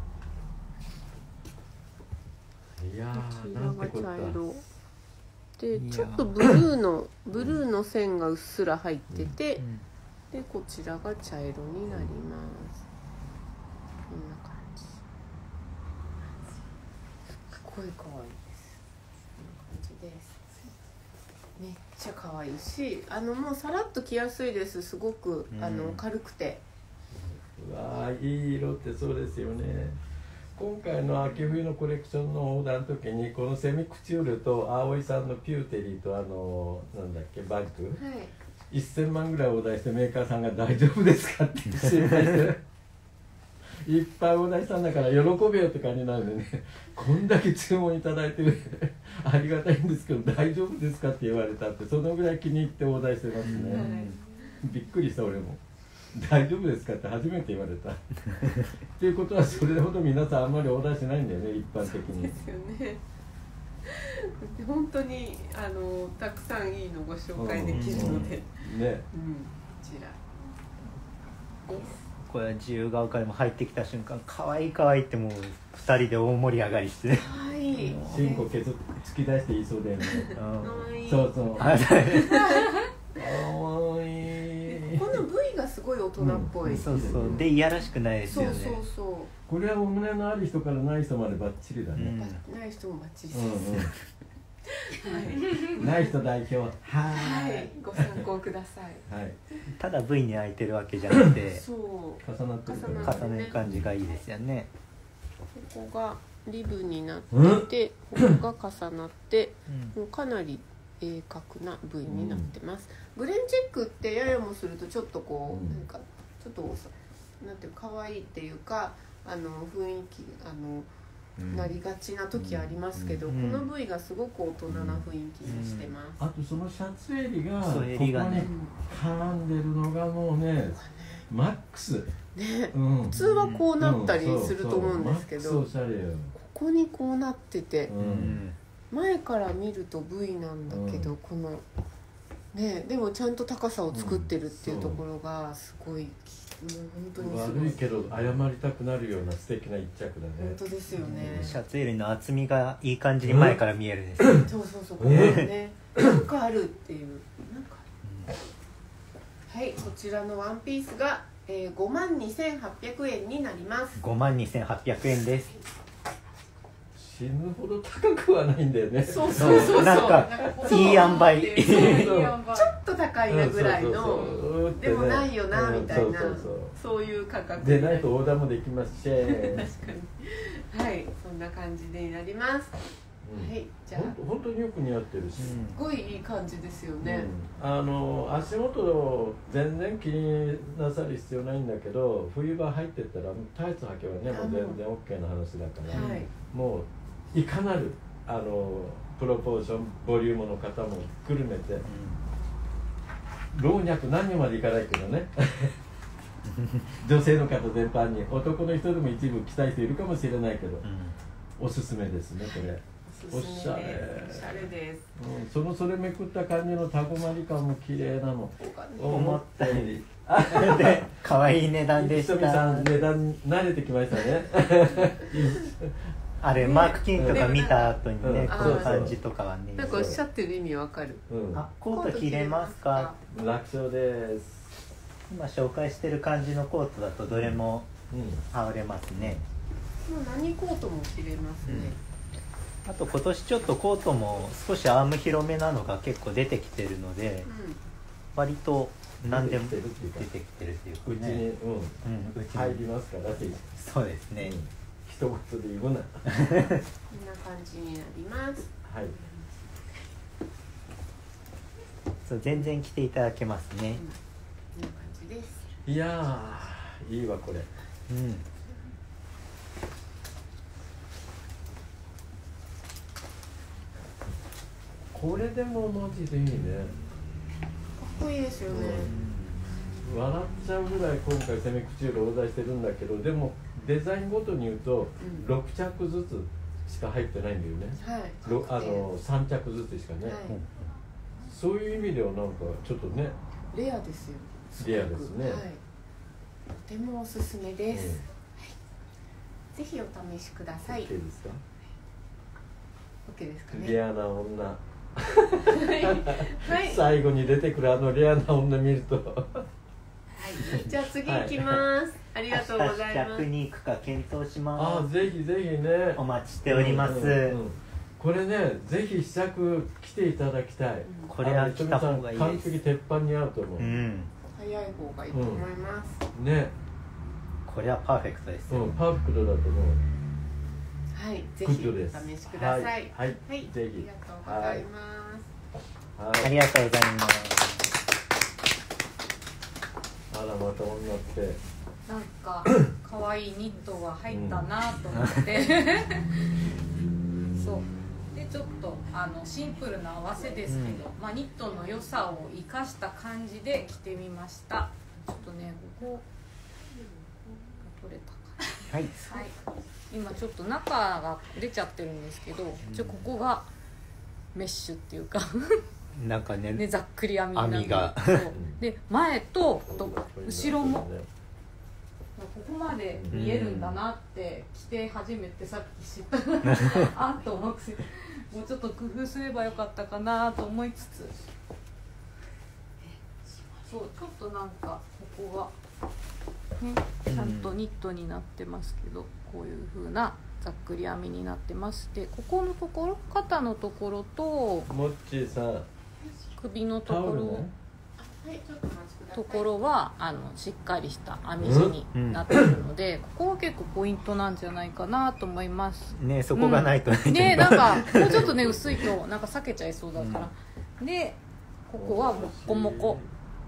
S1: いや
S2: こ
S1: ー
S2: ちらが
S1: なんてこった。
S2: 茶色で
S4: いや
S2: ちょっとブルーのブルーの線がうっすら入ってて、
S4: うん
S2: でこちらが茶色になります。こんな感じ。すっごい可愛いです。こんな感じですめっちゃ可愛いし、あのもうさらっと着やすいです。すごくあの軽くて、
S1: うわーいい色ってそうですよね。今回の秋冬のコレクションのオーダーの時にこのセミクチュールと葵さんのピューテリーとあのなんだっけバッグ、
S2: はい
S1: いっせんまんぐらいオーダーしてメーカーさんが大丈夫ですかって言って心配していっぱいオーダーしたんだから喜べよって感じなんでね、こんだけ注文いただいてるありがたいんですけど大丈夫ですかって言われたって、そのぐらい気に入ってオーダーしてますね、
S2: はい
S1: びっくりした俺も。大丈夫ですかって初めて言われたっていうことはそれほど皆さんあんまりオーダーしないんだよね、一般的に。
S2: ですよね本当にあのたくさんいいのご紹介できるので、
S1: うん、ね、
S2: うん、こちらです
S4: これは自由が丘でも入ってきた瞬間可愛い可愛いってもうふたりで大盛り上がりして
S2: 可愛い
S1: チンコケツ突き出して言いそうだよね
S2: 可愛い
S1: そうそう
S4: あれ
S1: 可愛い
S2: この部位がすごい大人っぽい、うん、
S4: そうそうでいやらしくないですよね。
S2: そうそうそう
S1: これはお胸のある人からない人までバッチリだね、
S2: うん、ない人もバッチリです、
S1: うんうん、ない人代表は
S2: はい、ご参考ください、
S1: はい、
S4: ただ V に開いてるわけじゃなくて
S2: そう
S1: 重なってるから
S2: 重な
S4: 重ねる感じがいいですよね。
S2: ここがリブになってて、ここが重なって、もうかなり鋭角な部位になってます、うん、グレンチェックってややもするとちょっとこう、うん、なんかちょっとなんていうか可愛いっていうかあの雰囲気あの、うん、なりがちな時ありますけど、うん、この部位がすごく大人な雰囲気にしてます、
S1: うん、あとそのシャツ襟が
S4: そう襟がね
S1: 絡んでるのがもうね、ねマックス
S2: ね、
S1: うん、
S2: 普通はこうなったりすると思うんですけど、
S1: うん、そうそう
S2: ここにこうなってて、
S1: うん、
S2: 前から見ると V なんだけど、うん、このねでもちゃんと高さを作ってるっていうところがすごい、もう本当にすごい
S1: 悪いけど謝りたくなるような素敵な一着だね。
S2: 本当ですよね、
S4: シャツ襟の厚みがいい感じに前から見えるんです、
S2: うん、そうそうそうここねなんかあるっていうなんか、うん、はいこちらのワンピースが、えー、ごまんにせんはっぴゃくえんになります。
S4: ごまんにせんはっぴゃくえんです。
S1: 死ぬほど高くはないんだよね。
S2: そうそうそうそう。
S4: なんかいい塩梅。
S2: ちょっと高いなぐらいの、でもないよなみたいな、そういう価格
S1: でないとオーダーもできますし。確か
S2: に。はい、そんな感じでなります。はい、じゃあ
S1: 本当によく似合ってるし、す
S2: ごいいい感じですよね。
S1: あの足元全然気になさる必要ないんだけど、冬場入ってったらタイツ履けばねもう全然 オーケー な話だから、もういかなるあのプロポーションボリュームの方もくるめて、うん、老若男女までいかないけどね女性の方全般に、男の人でも一部着たい人いるかもしれないけど、うん、おすすめですねこれ。おしゃれ。
S2: おしゃれです、
S1: うん、そのそれめくった感じのタコまり感も綺麗なの。
S4: 思ったよりで可愛い値段でした。
S1: ひとみさん値段慣れてきましたね
S4: あれ、ね、マークキンとか見た後にね、この感じとかはね、
S2: なんかおっしゃってる意味わかる、
S1: うん、
S4: あ、コート着れますか。
S1: 楽勝です。
S4: 今紹介してる感じのコートだとどれも羽織れますね、
S2: うん、もう何コートも着れますね、
S4: うん、あと今年ちょっとコートも少しアーム広めなのが結構出てきてるので、うん、割と何でも出てきてるっていうかね、
S1: うちに、うんうん、うちに入りますからって。
S4: そうですね、うん、
S1: 一言で言うな
S2: こんな感じになります。
S1: はい、
S4: そう全然着ていただけますね、うん、
S2: こんな感じです。
S1: いやーいいわこれ、
S4: うん、
S1: これでもマジでいいね。
S2: かっこいいですよね、
S1: うん、笑っちゃうぐらい今回セミクチュールオーダーしてるんだけど、でもデザインごとに言うとろく着ずつしか入ってないんだよね、
S2: はい、
S1: あのさん着ずつしかね、はい、そういう意味ではなんかちょっとね
S2: レアですよ。
S1: レアですね、はい、
S2: とてもおすすめです、うん、はい、ぜひお試しください。
S1: OK ですか。
S2: OK ですかね。
S1: レアな女
S2: はいはい、
S1: 最後に出てくるあのレアな女見ると
S2: はい、じゃあ次行きます、はい、ありがとうございます。
S4: 着に行くか検討します。
S1: あ、ぜひぜひね、
S4: お待ちしております、うんうんうん、
S1: これね、ぜひ試着来ていただきたい、うん、
S4: これは来た方がいいです。
S1: 完璧鉄板に合うと思う、うん、
S2: 早い方がいいと思います、
S1: うん、ね、
S4: これはパーフェクトですよ、
S1: うん、パーフェクトだと思う。
S2: はい、ぜひお試しください。はい、
S1: はい、
S2: はい、
S1: ぜひ。
S2: ありがとうございます。
S1: はい、
S4: ありがとうございます。
S1: あら、また女って。
S3: なんか可愛いニットが入ったなと思って、うん、そうでちょっとあのシンプルな合わせですけど、うん、まあ、ニットの良さを生かした感じで着てみました。ちょっとね、ここ取れたかな、はい、はい、今ちょっと中が出ちゃってるんですけど、ちょここがメッシュっていうか
S4: なんかね、
S3: ね、ざっくり編みな
S4: 編みが
S3: そうで、前とと後ろもここまで見えるんだなって着て初めてさっき知ったあっと思って、もうちょっと工夫すればよかったかなと思いつつ、そうちょっとなんかここが、ね、ちゃんとニットになってますけど、こういう風なざっくり編みになってまして、ここのところ、肩のところと
S1: もっちーさん
S3: 首のところ、
S1: ね、
S2: はいちょっとお待ちください。
S3: ところはあのしっかりした編み地になってるので、うん、ここは結構ポイントなんじゃないかなと思います
S4: ね。そこがないとね、
S3: うん、ね、なんかもうちょっとね薄いとなんか裂けちゃいそうだから、うん、でここはもっこもこ、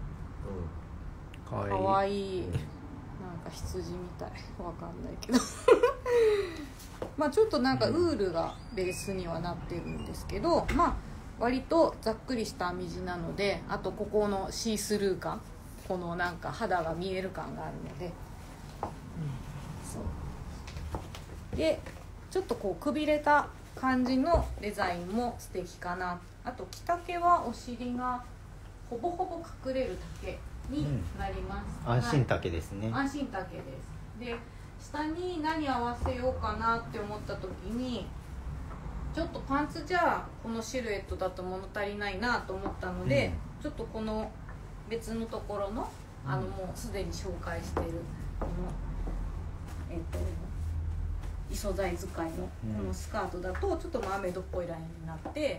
S3: うん、かわいい、なんか羊みたい、わかんないけどまあちょっとなんかウールがベースにはなってるんですけど、まあ割とざっくりした編み地なので、あとここのシースルー感、このなんか肌が見える感があるので、うん、そうでちょっとこうくびれた感じのデザインも素敵かな。あと着丈はお尻がほぼほぼ隠れる丈になります、
S4: うん、安心丈ですね、
S3: はい、安心丈です。で下に何合わせようかなって思った時に、ちょっとパンツじゃこのシルエットだと物足りないなと思ったので、うん、ちょっとこの別のところのあのもうすでに紹介しているこのえっと異素材使いのこのスカートだとちょっとマーメイドっぽいラインになって、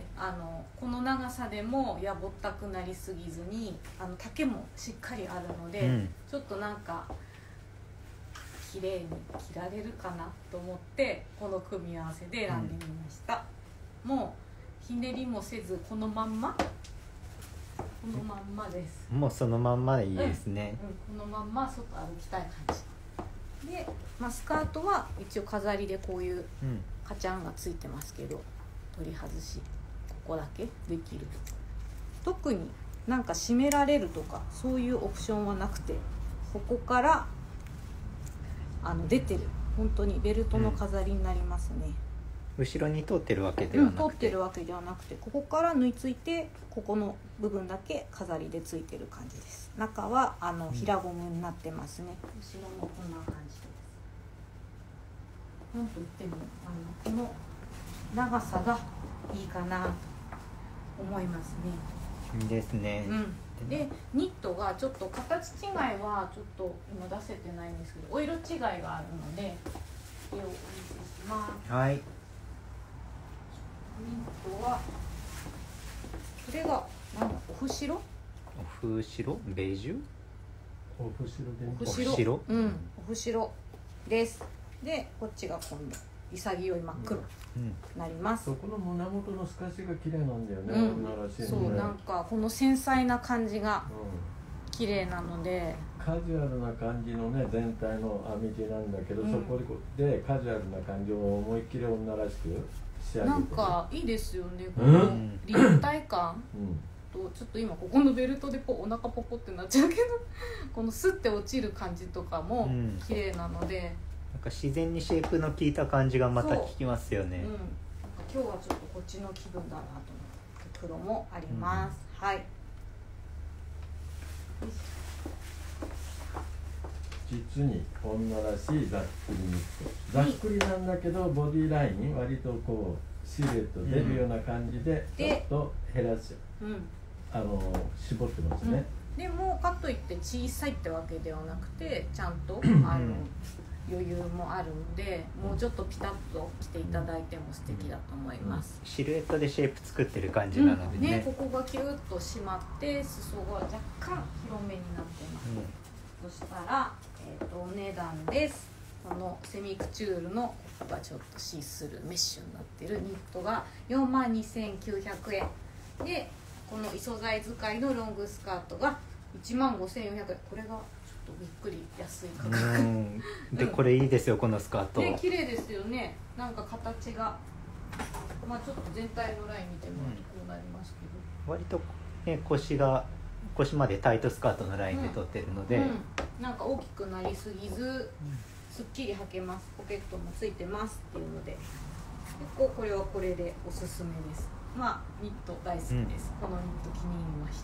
S3: あのこの長さでもやぼったくなりすぎずに、あの丈もしっかりあるので、うん、ちょっとなんか綺麗に着られるかなと思ってこの組み合わせで選んでみました、うん、もうひねりもせずこのまんま、このまんまです。
S4: もうそのまんまでいいですね、
S3: うんうん、このまんま外歩きたい感じで、まあ、スカートは一応飾りでこういうカチャンがついてますけど、取り外しここだけできる。特になんか締められるとかそういうオプションはなくて、ここからあの出てる本当にベルトの飾りになりますね、
S4: うん、後ろに通ってるわけではなくて、
S3: うん、通ってるわけではなくて、ここから縫い付いてここの部分だけ飾りでついてる感じです。中はあの平ゴムになってますね、うん、後ろもこんな感じです。なんといってもあのこの長さがいいかなと思いますね。
S4: いいですね、
S3: うん、でニットがちょっと形違いはちょっと今出せてないんですけど、お色違いがあるのでこれをお見せします。
S4: はい。
S3: ニットはこれがなんだ、オフ白？オ
S4: フ白？ベージュ？
S1: オフ白で。
S3: オフ白？
S4: オフ白？
S3: うん、オフ白です。でこっちが今度潔い真っ黒になります、
S1: うん、そこの胸元の透かしが綺麗なんだよね、
S3: うん、女らしいね。そうなんかこの繊細な感じが綺麗なので、
S1: うん、カジュアルな感じのね全体の編み地なんだけど、うん、そこでカジュアルな感じを思いっきり女らしく仕上げて、
S3: なんかいいですよね、この立体感、うん、とちょっと今ここのベルトでポお腹ポコってなっちゃうけどこのスッて落ちる感じとかも綺麗なので、
S4: うん、なんか自然にシェイプの効いた感じがまた効きますよね。
S3: うん、なんか今日はちょっとこっちの気分だなと思って黒もあります、うん、はい。
S1: 実に女らしいざっくりニット、ざっくりなんだけどボディライン割とこうシルエット出るような感じでちょっと減らし、うん、あの絞ってますね、
S3: うん、でもかといって小さいってわけではなくてちゃんとあの余裕もあるので、もうちょっとピタッと着ていただいても素敵だと思います。
S4: シルエットでシェイプ作ってる感じなのでね、
S3: うん、ね、ここがキュッと締まって裾が若干広めになってます、うん、そしたら、えー、とお値段です。このセミクチュールのここがちょっとシースルーメッシュになってるニットが よんまんにせんきゅうひゃくえんで、この異素材使いのロングスカートがいちまんごせんよんひゃくえん。これがちょっとびっくり安い価格、うん、
S4: でこれいいですよこのスカート
S3: ね、綺麗ですよね。なんか形がまあちょっと全体のライン見てもこうなりますけど、
S4: 割と、ね、腰が腰までタイトスカートのラインで取ってるので、うんうん、
S3: なんか大きくなりすぎずすっきり履けます。ポケットもついてますっていうので、結構これはこれでおすすめです。まあニット大好きです、うん、このニット気に入りました。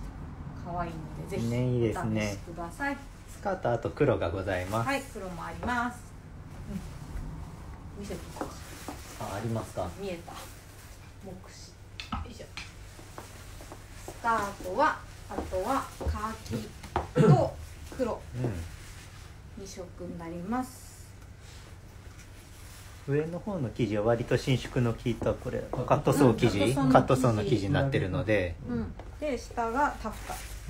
S3: 可愛いのでぜひお試しください、ね、いいですね。
S4: スカートあと黒がございます。
S3: はい、黒もあります、うん、見せておこうか。
S4: あ、ありますか。
S3: 見えた。目視。よいしょ。スカートはあとはカーキと黒、うん、に色になります。
S4: 上の方の生地は割と伸縮の効いたこれカットソー生地、うん、カットソーの生地になってるので、
S3: うん、で下がタフタ、うん、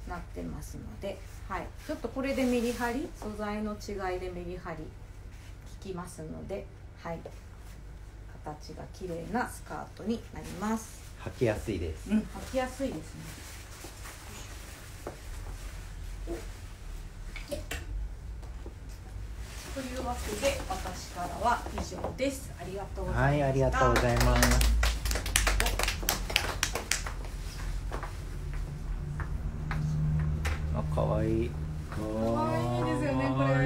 S3: なってますので、はい、ちょっとこれでメリハリ、素材の違いでメリハリ効きますので、はい、形が綺麗なスカートになります。
S4: 履きやすいです、
S3: うん、履きやすいですね。というわけで私からは以上です。ありがとうございました。はい、
S4: ありがとうございます。あ、可愛い。
S5: 可愛いですよねこれ。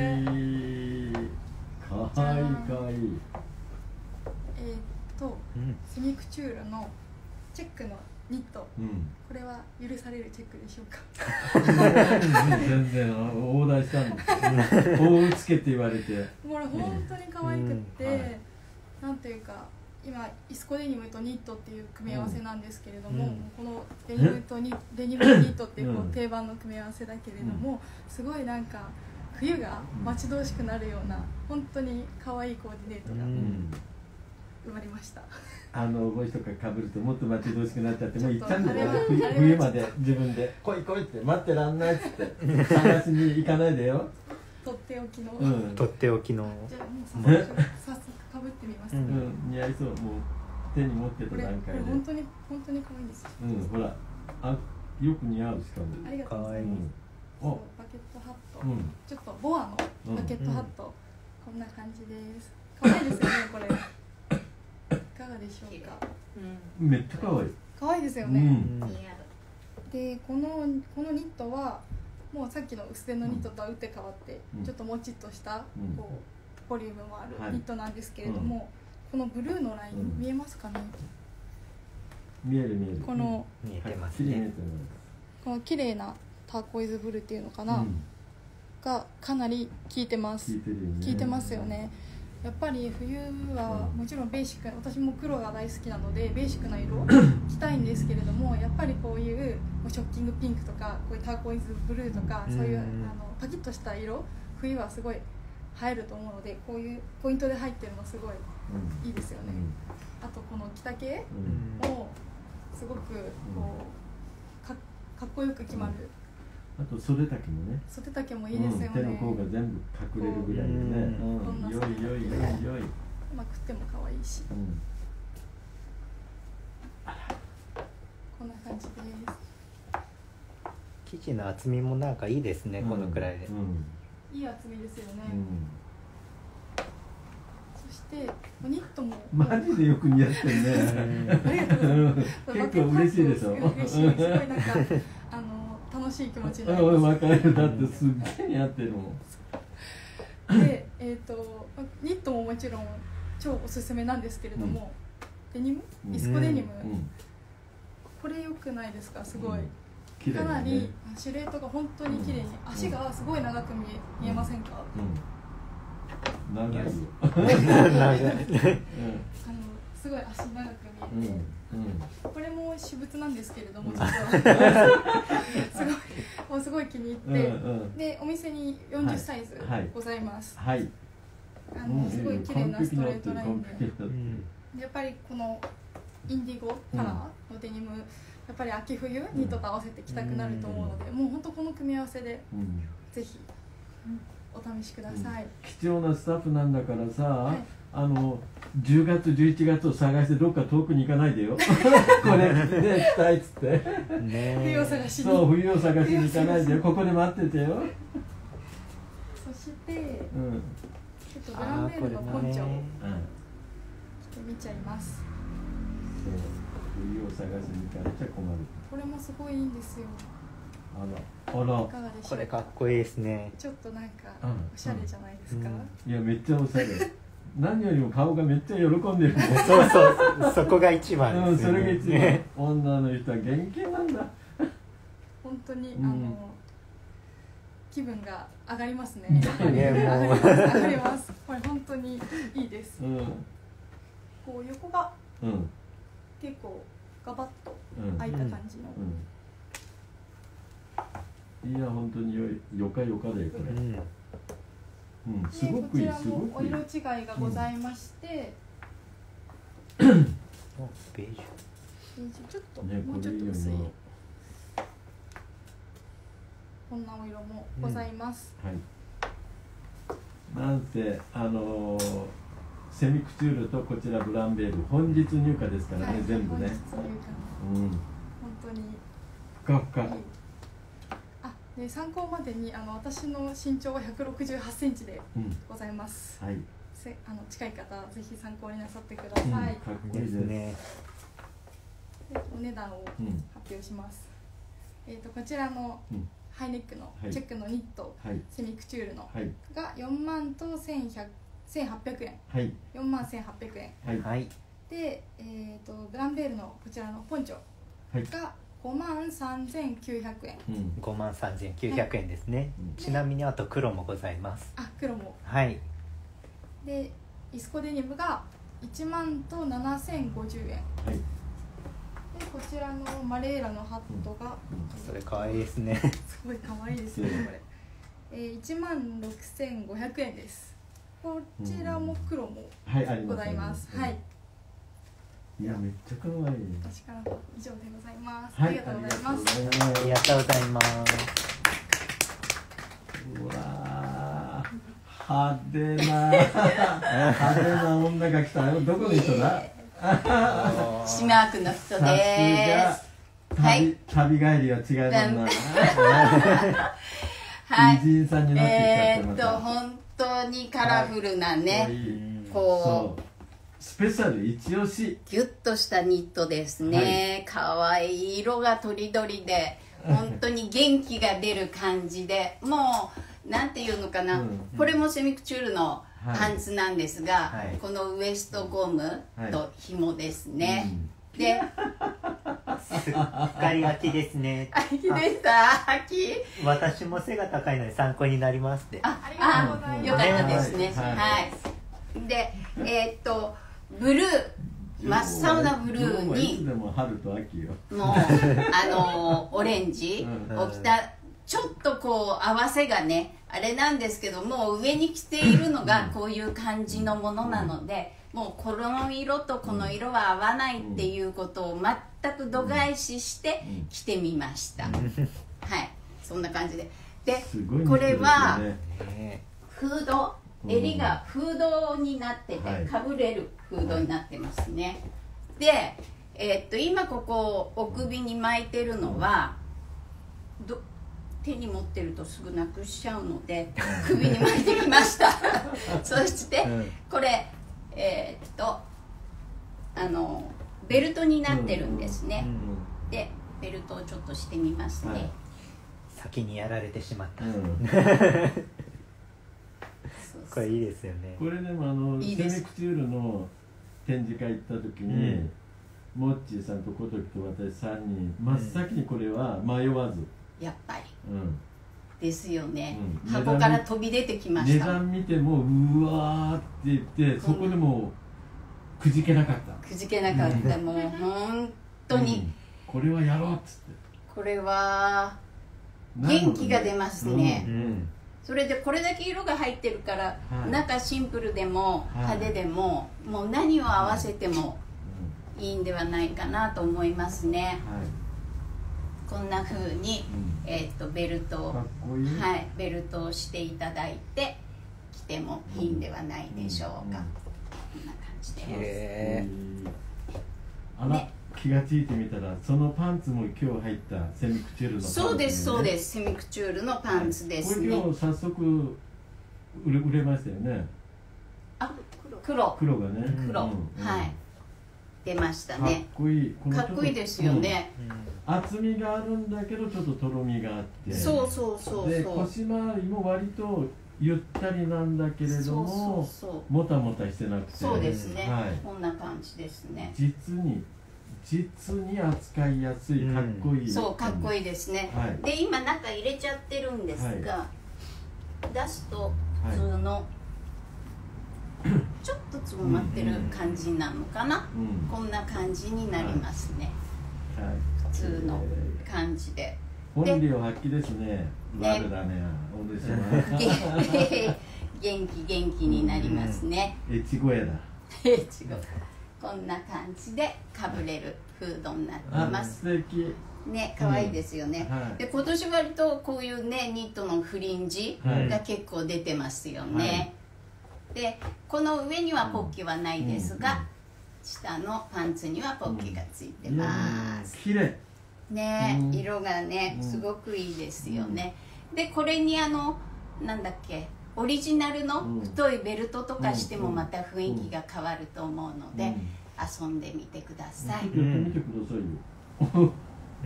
S1: 可愛い可愛い。
S5: えー、っと、うん、セミクチュールのチェックのニット、うん、これは許されるチェックでしょうか。
S1: 全然オーダーしたんです大打つけって言われて、
S5: これ本当に可愛くって、うんはい、なんていうか今イスコデニムとニットっていう組み合わせなんですけれども、うん、このデニムとニデニムとニットっていうこう定番の組み合わせだけれども、すごいなんか冬が待ち遠しくなるような本当に可愛いコーディネートが生まれました。
S1: あの帽子とかかぶるともっと待ち遠しくなっちゃって、もう行っちゃうんだよね。冬まで自分で来い来いって待ってらんないっつって探しに行かないでよ。
S5: とっておきの、
S4: うん、とっておきの。
S5: じゃあもう早速早速かぶってみます、ね。
S1: うん、似合いそう。もう手に持ってた段階で。これ
S5: 本当に本当に可愛いです。
S1: うん、ほら、あ、よく似合うしかも。
S5: ありがとうございます。そう、バケットハット、うん、ちょっとボアのバケットハット、うん、こんな感じです。可愛いですよねこれ。いかがでしょうか。
S1: うん、めっちゃ可愛い。
S5: 可愛いですよね。うん、でこのこのニットはもうさっきの薄手のニットとは打って変わって、うん、ちょっともちっとした、うん、こうボリュームもあるニットなんですけれども、はい、このブルーのライン、うん、見えますかね。
S1: 見える見える。
S5: この、
S4: 見えてますね。
S5: この綺麗なターコイズブルーっていうのかな、うん、がかなり効いてます。効いてるよね。効いてますよね。やっぱり冬はもちろんベーシック、私も黒が大好きなのでベーシックな色を着たいんですけれども、やっぱりこういうショッキングピンクとかこういうターコイズブルーとか、そういうあのパキッとした色、冬はすごい映えると思うので、こういうポイントで入ってるのすごいいいですよね。あとこの着丈もすごくこう か, かっこよく決まる。
S1: あと袖丈もね、
S5: 袖丈もいいですよね、
S1: うん、手の甲が全部隠れるぐらいでね、うん、よいよいよいよい、
S5: まくっても可愛いし、うん、こんな感じです。
S4: 生地の厚みもなんかいいですね、うん、このくらいで、
S5: うん、いい厚みですよね、うん、そしてニットも
S1: マジでよく似合ってるね
S5: ありがとうございます。
S1: 結構嬉しいでしょ。
S5: 嬉しい、すごいなんかあの楽しい気持ちになります。
S1: 分かる。だってすっげえ似合ってるも
S5: ん。で、えっとニットももちろん超おすすめなんですけれども、うん、デニム、イスコデニム、うん、これ良くないですか。すごい、うん、かなりシルエットが本当に綺麗に、足がすごい長く見え、見えませんか。
S1: うん、長いよ。
S4: 長い。あの
S5: すごい足長く見えて、うんうん、これも私物なんですけれども、実はすごいもうすごい気に入って、
S1: うんうん、
S5: でお店によんじゅうサイズございます。
S1: はい、はい、
S5: あのすごい綺麗なストレートラインで、やっぱりこのインディゴカラーのデニム、やっぱり秋冬ニットと合わせて着たくなると思うので、もう本当この組み合わせでぜひお試しください。
S1: 貴重なスタッフなんだからさ、
S5: はい、
S1: あのじゅうがつじゅういちがつを探してどっか遠くに行かないでよこれね着たいっつって
S5: ね、冬を探しに
S1: そう冬を探しに行かないでよ、ここで待っててよ。
S5: そして、うん、ちょっとブランベールのポンチョを着てみちゃいます。
S1: そう冬を探しに行かれちゃ困る。
S5: これもすごいいいんですよ。
S1: あらあら、
S5: いかがでしょう。
S4: これかっこいいですね。
S5: ちょっとなんかおしゃれじゃないですか。
S1: うん、いやめっちゃおしゃれ何よりも顔がめっちゃ喜んでるね
S4: そうそう、そこが一番ですよね。
S1: うん、それが一番女の人は元気なんだ
S5: 本当に、うん、あの気分が上がりますね。
S4: ね、
S5: 上がります、上がります。これ本当にいいです。うん、こう横が結構ガバッと開いた感じの、
S1: うんうん、いや本当によよかよかだよこれ。うんうん、すご
S5: こ
S1: くいい、
S5: ちらもお色違いがございまして、
S4: うん、ベージュ、
S5: ベージュちょっと、ね、もうちょっと薄いこんなお色もございます、
S1: うん、はい、なんせあのー、セミクチュールとこちらブランベール本日入荷ですからね、はい、全部ね、
S5: 本日入荷、うん、本当に
S1: ふかふかいい。
S5: で参考までにあの私の身長はひゃくろくじゅうはちセンチでございます、うん、はい、せあの近い方ぜひ参考になさってください、うん、かっ
S1: こいいですね。
S5: でお値段を発表します、うん、えー、とこちらのハイネックのチェックのニット、はい、セミクチュールの、はい、がよんまんとせんはっぴゃくえん、はい、よんまんせんはっぴゃくえん、はい、で、えー、とブランベールのこちらのポンチョがごまんさんぜんきゅうひゃくえん、うん、
S4: ごまんさんぜんきゅうひゃくえんですね、はい、ちなみにあと黒もございます。
S5: あ、黒も、
S4: はい。
S5: でイスコデニムがいちまんとななせんごじゅうえん、はい、でこちらのマレーラのハットが、
S4: うん、それかわいいですね
S5: すごいかわいいですねこれ、えー、いちまんろくせんごひゃくえんです。こちらも黒もございます、はい、
S1: いやめっちゃ可愛い。
S5: 私からは以上でございます。はい、ありがとうございます。
S4: ありがとうございます。
S1: うわ派手な派手な女が来たよ。どこの人だ？
S6: 島区の人です。
S1: はい。旅帰りは違いもんな。はい。美人さんになってきちゃってまた。
S6: えーっと本当にカラフルなね、こう。
S1: スペシャル一押し
S6: ギュッとしたニットですね、かわいい色がとりどりで本当に元気が出る感じでもうなんていうのかな、うん、これもセミクチュールのパンツなんですが、はい、このウエストゴムと紐ですね、はい、で
S4: 使い書きですね。
S6: 秋でした秋。
S4: 私も背が高いので参考になりますって。
S5: あ、ありがとうございます。
S6: よかったですね。はい。はい、で、えー、っとブルー、真っ青なブルーに
S1: もう春と秋よ。
S6: もうあのオレンジを着た、ちょっとこう合わせがねあれなんですけども上に着ているのがこういう感じのものなので、もうこの色とこの色は合わないっていうことを全く度外視して着てみました。はい、そんな感じで。で、これはフード、襟がフードになっててかぶれるフードになってますね。で、えー、っと今ここお首に巻いてるのはど手に持ってるとすぐなくしちゃうので首に巻いてきましたそしてこれえー、っとあのベルトになってるんですね。でベルトをちょっとしてみますね、はい、
S4: 先にやられてしまった、うんこれいいですよね。
S1: これでもあのセミクチュールの展示会行った時に、うん、モッチーさんと小時と私さんにん真っ先にこれは迷わず、
S6: やっぱり、うん、ですよね、うん、箱から飛び出てきました。
S1: 値段見てもうわーって言ってそこでもうくじけなかった、
S6: くじけなかった、うん、もう本当に、うん、
S1: これはやろうっつって、
S6: これは元気が出ますね、
S1: うんうん、
S6: それでこれだけ色が入ってるから、はい、中シンプルでも派手でも、はい、もう何を合わせてもいいんではないかなと思いますね、はい、こんな風に、うん、えー、とベルトをかっこいい、はい、ベルトをしていただいて着てもいいんではないでしょうか、うんうん、こんな感じです。
S1: へー、あら、ね、気がついてみたらそのパンツも今日入ったセミクチュールのパンツ、ね、
S6: そうですそうです、セミクチュールのパンツですね、
S1: はい、これ今日早速売れ、売れましたよね。
S6: あ、黒
S1: 黒がね、
S6: 黒、うんうん、はい、出ましたね。
S1: かっこいい、この
S6: かっこいいですよね、
S1: うん、厚みがあるんだけどちょっととろみがあって、
S6: そうそうそうそう、
S1: で腰回りも割とゆったりなんだけれども、そうそうそう、もたもたしてなくて、
S6: そうですね、はい、こんな感じですね。
S1: 実に実に扱いやすい、かっこいい、うん、
S6: そう、かっこいいですね、はい、で今中入れちゃってるんですが、はい、出すと普通の、はい、ちょっとつぼまってる感じなのかな、うん、こんな感じになりますね、はいはい、普通の感じで、
S1: 本領発揮ですね。ね、だね、お弟子
S6: は元気元気になりますね。
S1: 越後屋だ。
S6: 越後。こんな感じでかぶれるフードになってます。
S1: 素敵。
S6: ね、可愛いですよね、うんはい、で今年割とこういうねニットのフリンジが結構出てますよね、はい、でこの上にはポッケはないですが、うんうん、下のパンツにはポッケがついてます。
S1: 綺麗
S6: ね、うん、色がねすごくいいですよね、うん、でこれにあのなんだっけオリジナルの太いベルトとかしてもまた雰囲気が変わると思うので、うん、遊んでみてください。
S1: ちょっとやってみてくださいよ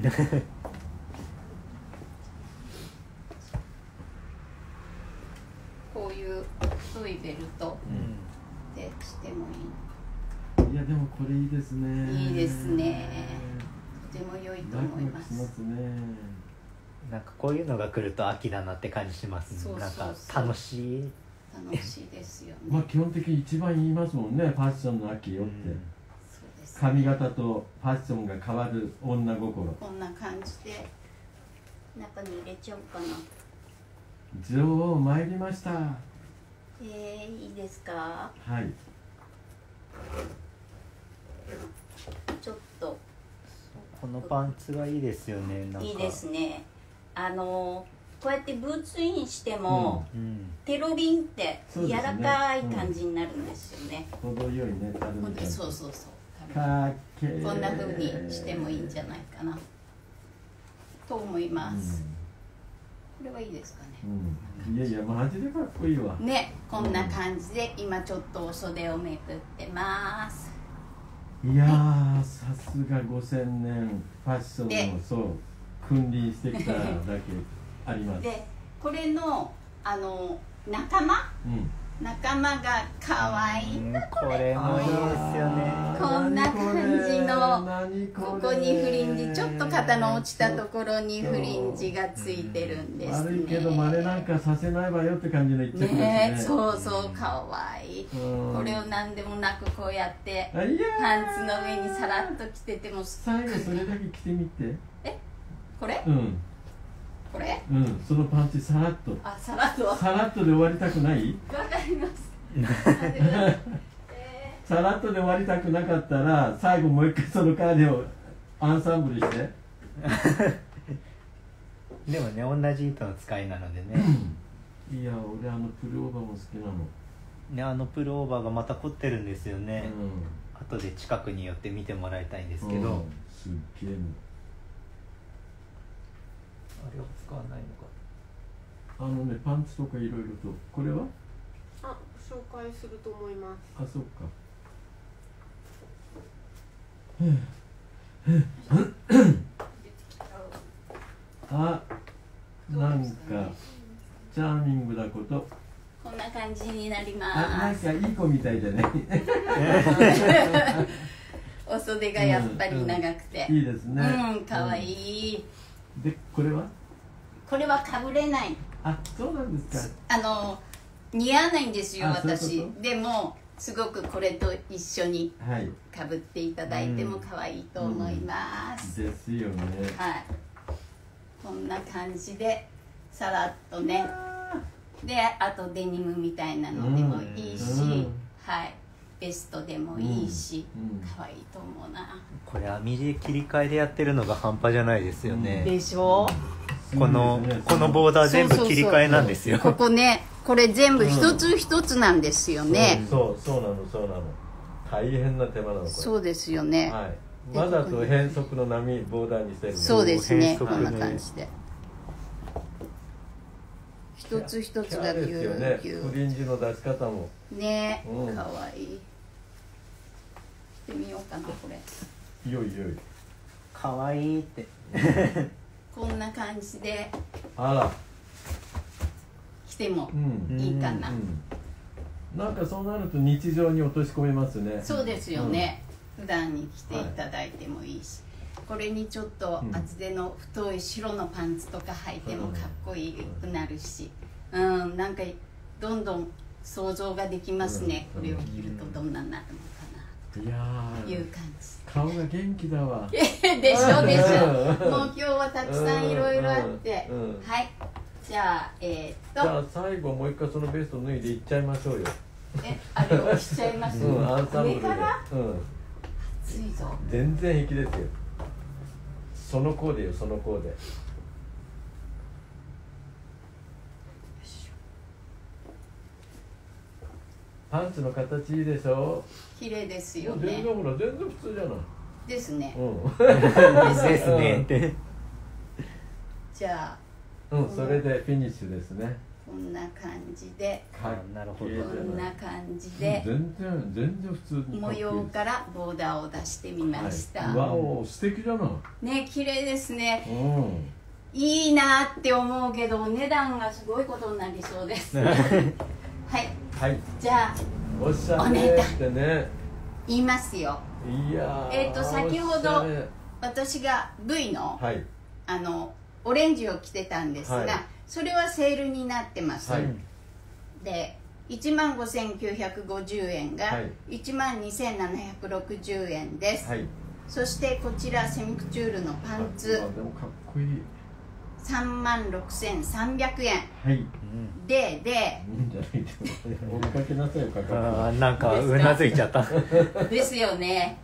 S6: こういう太いベルトでしても
S1: いい。いやでもこれいいですね。
S6: いいですね。とても良いと思います。
S1: ワクワクしますね。
S4: なんかこういうのが来ると秋だなって感じしますね。そうそうそう、なんか楽しい。
S6: 楽しいですよね。
S1: まあ基本的に一番言いますもんね。ファッションの秋よって。うん、そうですね、髪型とファッションが変わる女心。
S6: こんな感じで中に入れちゃおうかな。
S1: 女王参りました。
S6: えー、いいですか。
S1: はい。
S6: ちょっと。
S4: このパンツがいいですよね。なんか
S6: いいですね。あのこうやってブーツインしても、うん、テロリンって柔らかい感じになるんですよね。
S1: うん、程よいね。
S6: そうそうそう。
S1: かっけー。
S6: こんな風にしてもいいんじゃないかなと思います。うん、これはいいですかね。
S1: うん、いやいやマジでかっこいいわ。
S6: ね、こんな感じで今ちょっとお袖をめくってます。
S1: いやー、さすがごせんねんファッションをそう君臨してきただけあります。
S6: でこれのあの仲間、うん、仲間が可愛いな、
S4: これ。これもいいですよね。
S6: こんな感じのここにフリンジ、ちょっと肩の落ちたところにフリンジがついてるんですね。
S1: 悪いけど真似なんかさせないわよって感じの一着ですね。
S6: ね、そうそう、可愛い。これを何でもなくこうやってパンツの上にさらっと着てても、
S1: 最後それだけ着てみて。
S6: え、これ？
S1: うん。これ？うん、そのパンツさらっと。
S6: あ、さらっと。
S1: さらっとで終わりたくない？
S6: わかります。
S1: さらっとで終わりたくなかったら最後もう一回そのカーデをアンサンブルして
S4: でもね同じ糸の使いなのでね
S1: いや俺あのプルオーバーも好きなの
S4: ね。あのプルオーバーがまた凝ってるんですよね、うん、後で近くに寄って見てもらいたいんですけど、うん、
S1: すっげえ
S4: あれを使わないのか。
S1: あのねパンツとかいろいろとこれは
S2: あ、紹介すると思います。
S1: あ、そっか。あ、なんかチャーミングなこと。
S6: こんな感じになります。
S1: あ、なんかいい子みたいでね。
S6: お袖がやっぱり長くて、
S1: うんうん、いいですね。
S6: うん、可愛い。
S1: で、これは？
S6: これはかぶれない。
S1: あ、そうなんですか。
S6: あの似合わないんですよ、私。ううでもすごくこれと一緒にかぶっていただいても可愛いと思います。
S1: はい、うん、ですよね。
S6: はい。 こんな感じでさらっとね、であとデニムみたいなのでもいいし、うん、はい、ベストでもいいし、可愛、うん、いいと思うな。
S4: これ網で切り替えでやってるのが半端じゃないですよね。
S6: でしょ。
S4: このこのボーダー全部切り替えなんですよ。
S6: ここね、これ全部一つ一つなんですよね。
S1: うん、そうそうそうなのそうなの。大変な手間なのこれ。
S6: そうですよね。
S1: はい。わざと変則の波ボーダーにしてる。
S6: そうですね。こんな感じで。一つ一つがぎゅうぎゅう。
S1: フリンジの出し方も。
S6: ね、可愛い。してみようかなこれ。
S1: よいよい。
S4: 可愛いって。
S6: こんな感じで。
S1: あら。
S6: 着てもいいかな。うん
S1: うん、なんかそうなると日常に落とし込めますね。
S6: そうですよね。うん、普段に着ていただいてもいいし、はい、これにちょっと厚手の太い白のパンツとか履いてもかっこいいくなるし、うん、うん、なんかどんどん想像ができますね。うん、これを着るとどんなになるのかな。いやいう感じ。
S1: 顔が元気だわ。
S6: でしょでしょ。もう今日はたくさんいろいろあって、うんうん、はい。じゃあえー、っと。
S1: じゃあ最後もう一回そのベスト脱いでいっちゃいましょうよ。
S6: え、あれをしちゃいます。
S1: うん、アンサンブルで。うん。
S6: 暑いぞ。
S1: 全然平気ですよ。そのコーデよ、そのコーデ。パンツの形いいでしょ。
S6: 綺麗ですよね。
S1: 全然ほら、全然普通じゃない。
S6: ですね。
S1: うん。
S4: ですね。
S6: じゃ
S1: あ。うん、それでフィニッシュですね。
S6: こんな感じで、
S4: はい、なるほど。
S6: こんな感じで、
S1: 全然全然普通に
S6: 模様からボーダーを出してみました。
S1: はい、わお、素敵じゃない。
S6: ね、綺麗ですね。
S1: うん、
S6: いいなって思うけど、お値段がすごいことになりそうです。はい。
S1: はい。
S6: じゃあ、
S1: おしゃれってね。
S6: 言いますよ。
S1: いや
S6: えっと先ほど私が V の、はい、あのオレンジを着てたんですが、はい、それはセールになってます、はい、でいちまんごせんきゅうひゃくごじゅうえんがいちまんにせんななひゃくろくじゅうえんです、はい、そしてこちらセミクチュールのパンツ、
S1: あ、でもかっこいい、
S6: さんまんろくせんさんびゃくえん、
S1: はい、
S6: でで
S1: 追いかけなさいよ、かか
S4: あ、なんかうなずいちゃった
S6: ですよね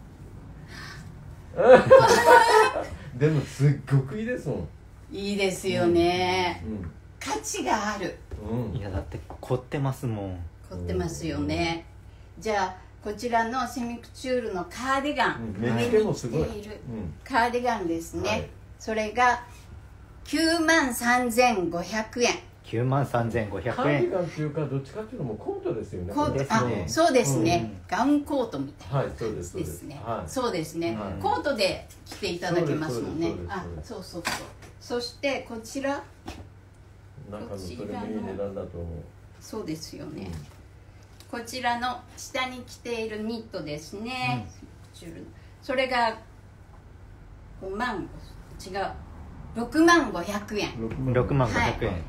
S1: でもすっごくいいですもん。
S6: いいですよね、うん、価値がある、
S4: うん、いやだって凝ってますもん。
S6: 凝ってますよね、うん、じゃあこちらのセミクチュールのカーディガン、
S1: うん、
S6: 上に着ているカーディガンですね、はい、それがきゅうまんさんぜんごひゃくえん。
S4: きゅうまんさんぜんごひゃくえん。
S1: カーディガンっていうかどっちかっていうのもコートですよね。
S6: コート、あ、そうですね、うん、ガウンコートみたいな感じですね。そうですね、はい、コートで着ていただけますもんね。あ、そうそうそう。そしてこちら、
S1: 中のそれもいい値段だと思う。
S6: そうですよね、うん、こちらの下に着ているニットですね、うん、それがごまん、違う、ろくまんごひゃくえん、
S4: ろくまんごひゃくえん、はい、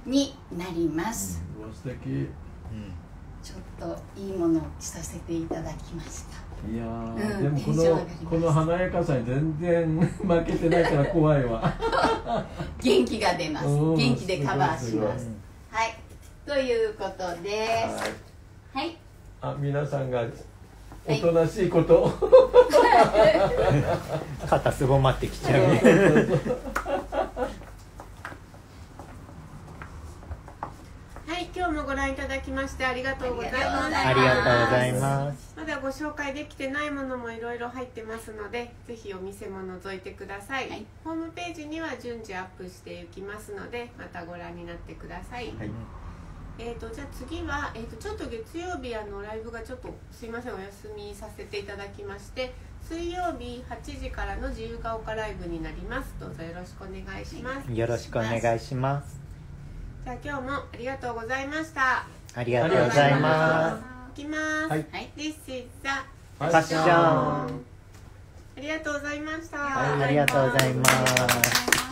S6: になります、
S1: うん、素敵、うん、
S6: ちょっといいものを着させていただきました。
S1: いやー、うん、でもこのこの華やかさに全然負けてないから怖いわ
S6: 元気が出ます。元気でカバーします。はい、ということです。はい、はい、
S1: あ、皆さんがおとなしいこと、
S4: はい、肩すぼまってきちゃう
S2: 今日もご覧いただきましてありがとうございます。
S4: ありがとうございます。
S2: まだご紹介できてないものもいろいろ入ってますので、ぜひお店も覗いてください、はい、ホームページには順次アップしていきますので、またご覧になってください、はい、えーと、じゃあ次は、えーと、ちょっと月曜日あのライブがちょっとすいませんお休みさせていただきまして、水曜日はちじからの自由が丘ライブになります。どうぞよろしくお願いします。
S4: よろしくお願いします。
S2: じゃあ今日もありがとうございました。
S4: ありがとうございます。
S2: いきます。はい、This is the
S4: ファッション。
S2: ありがとうございました。
S4: はい、ありがとうございます。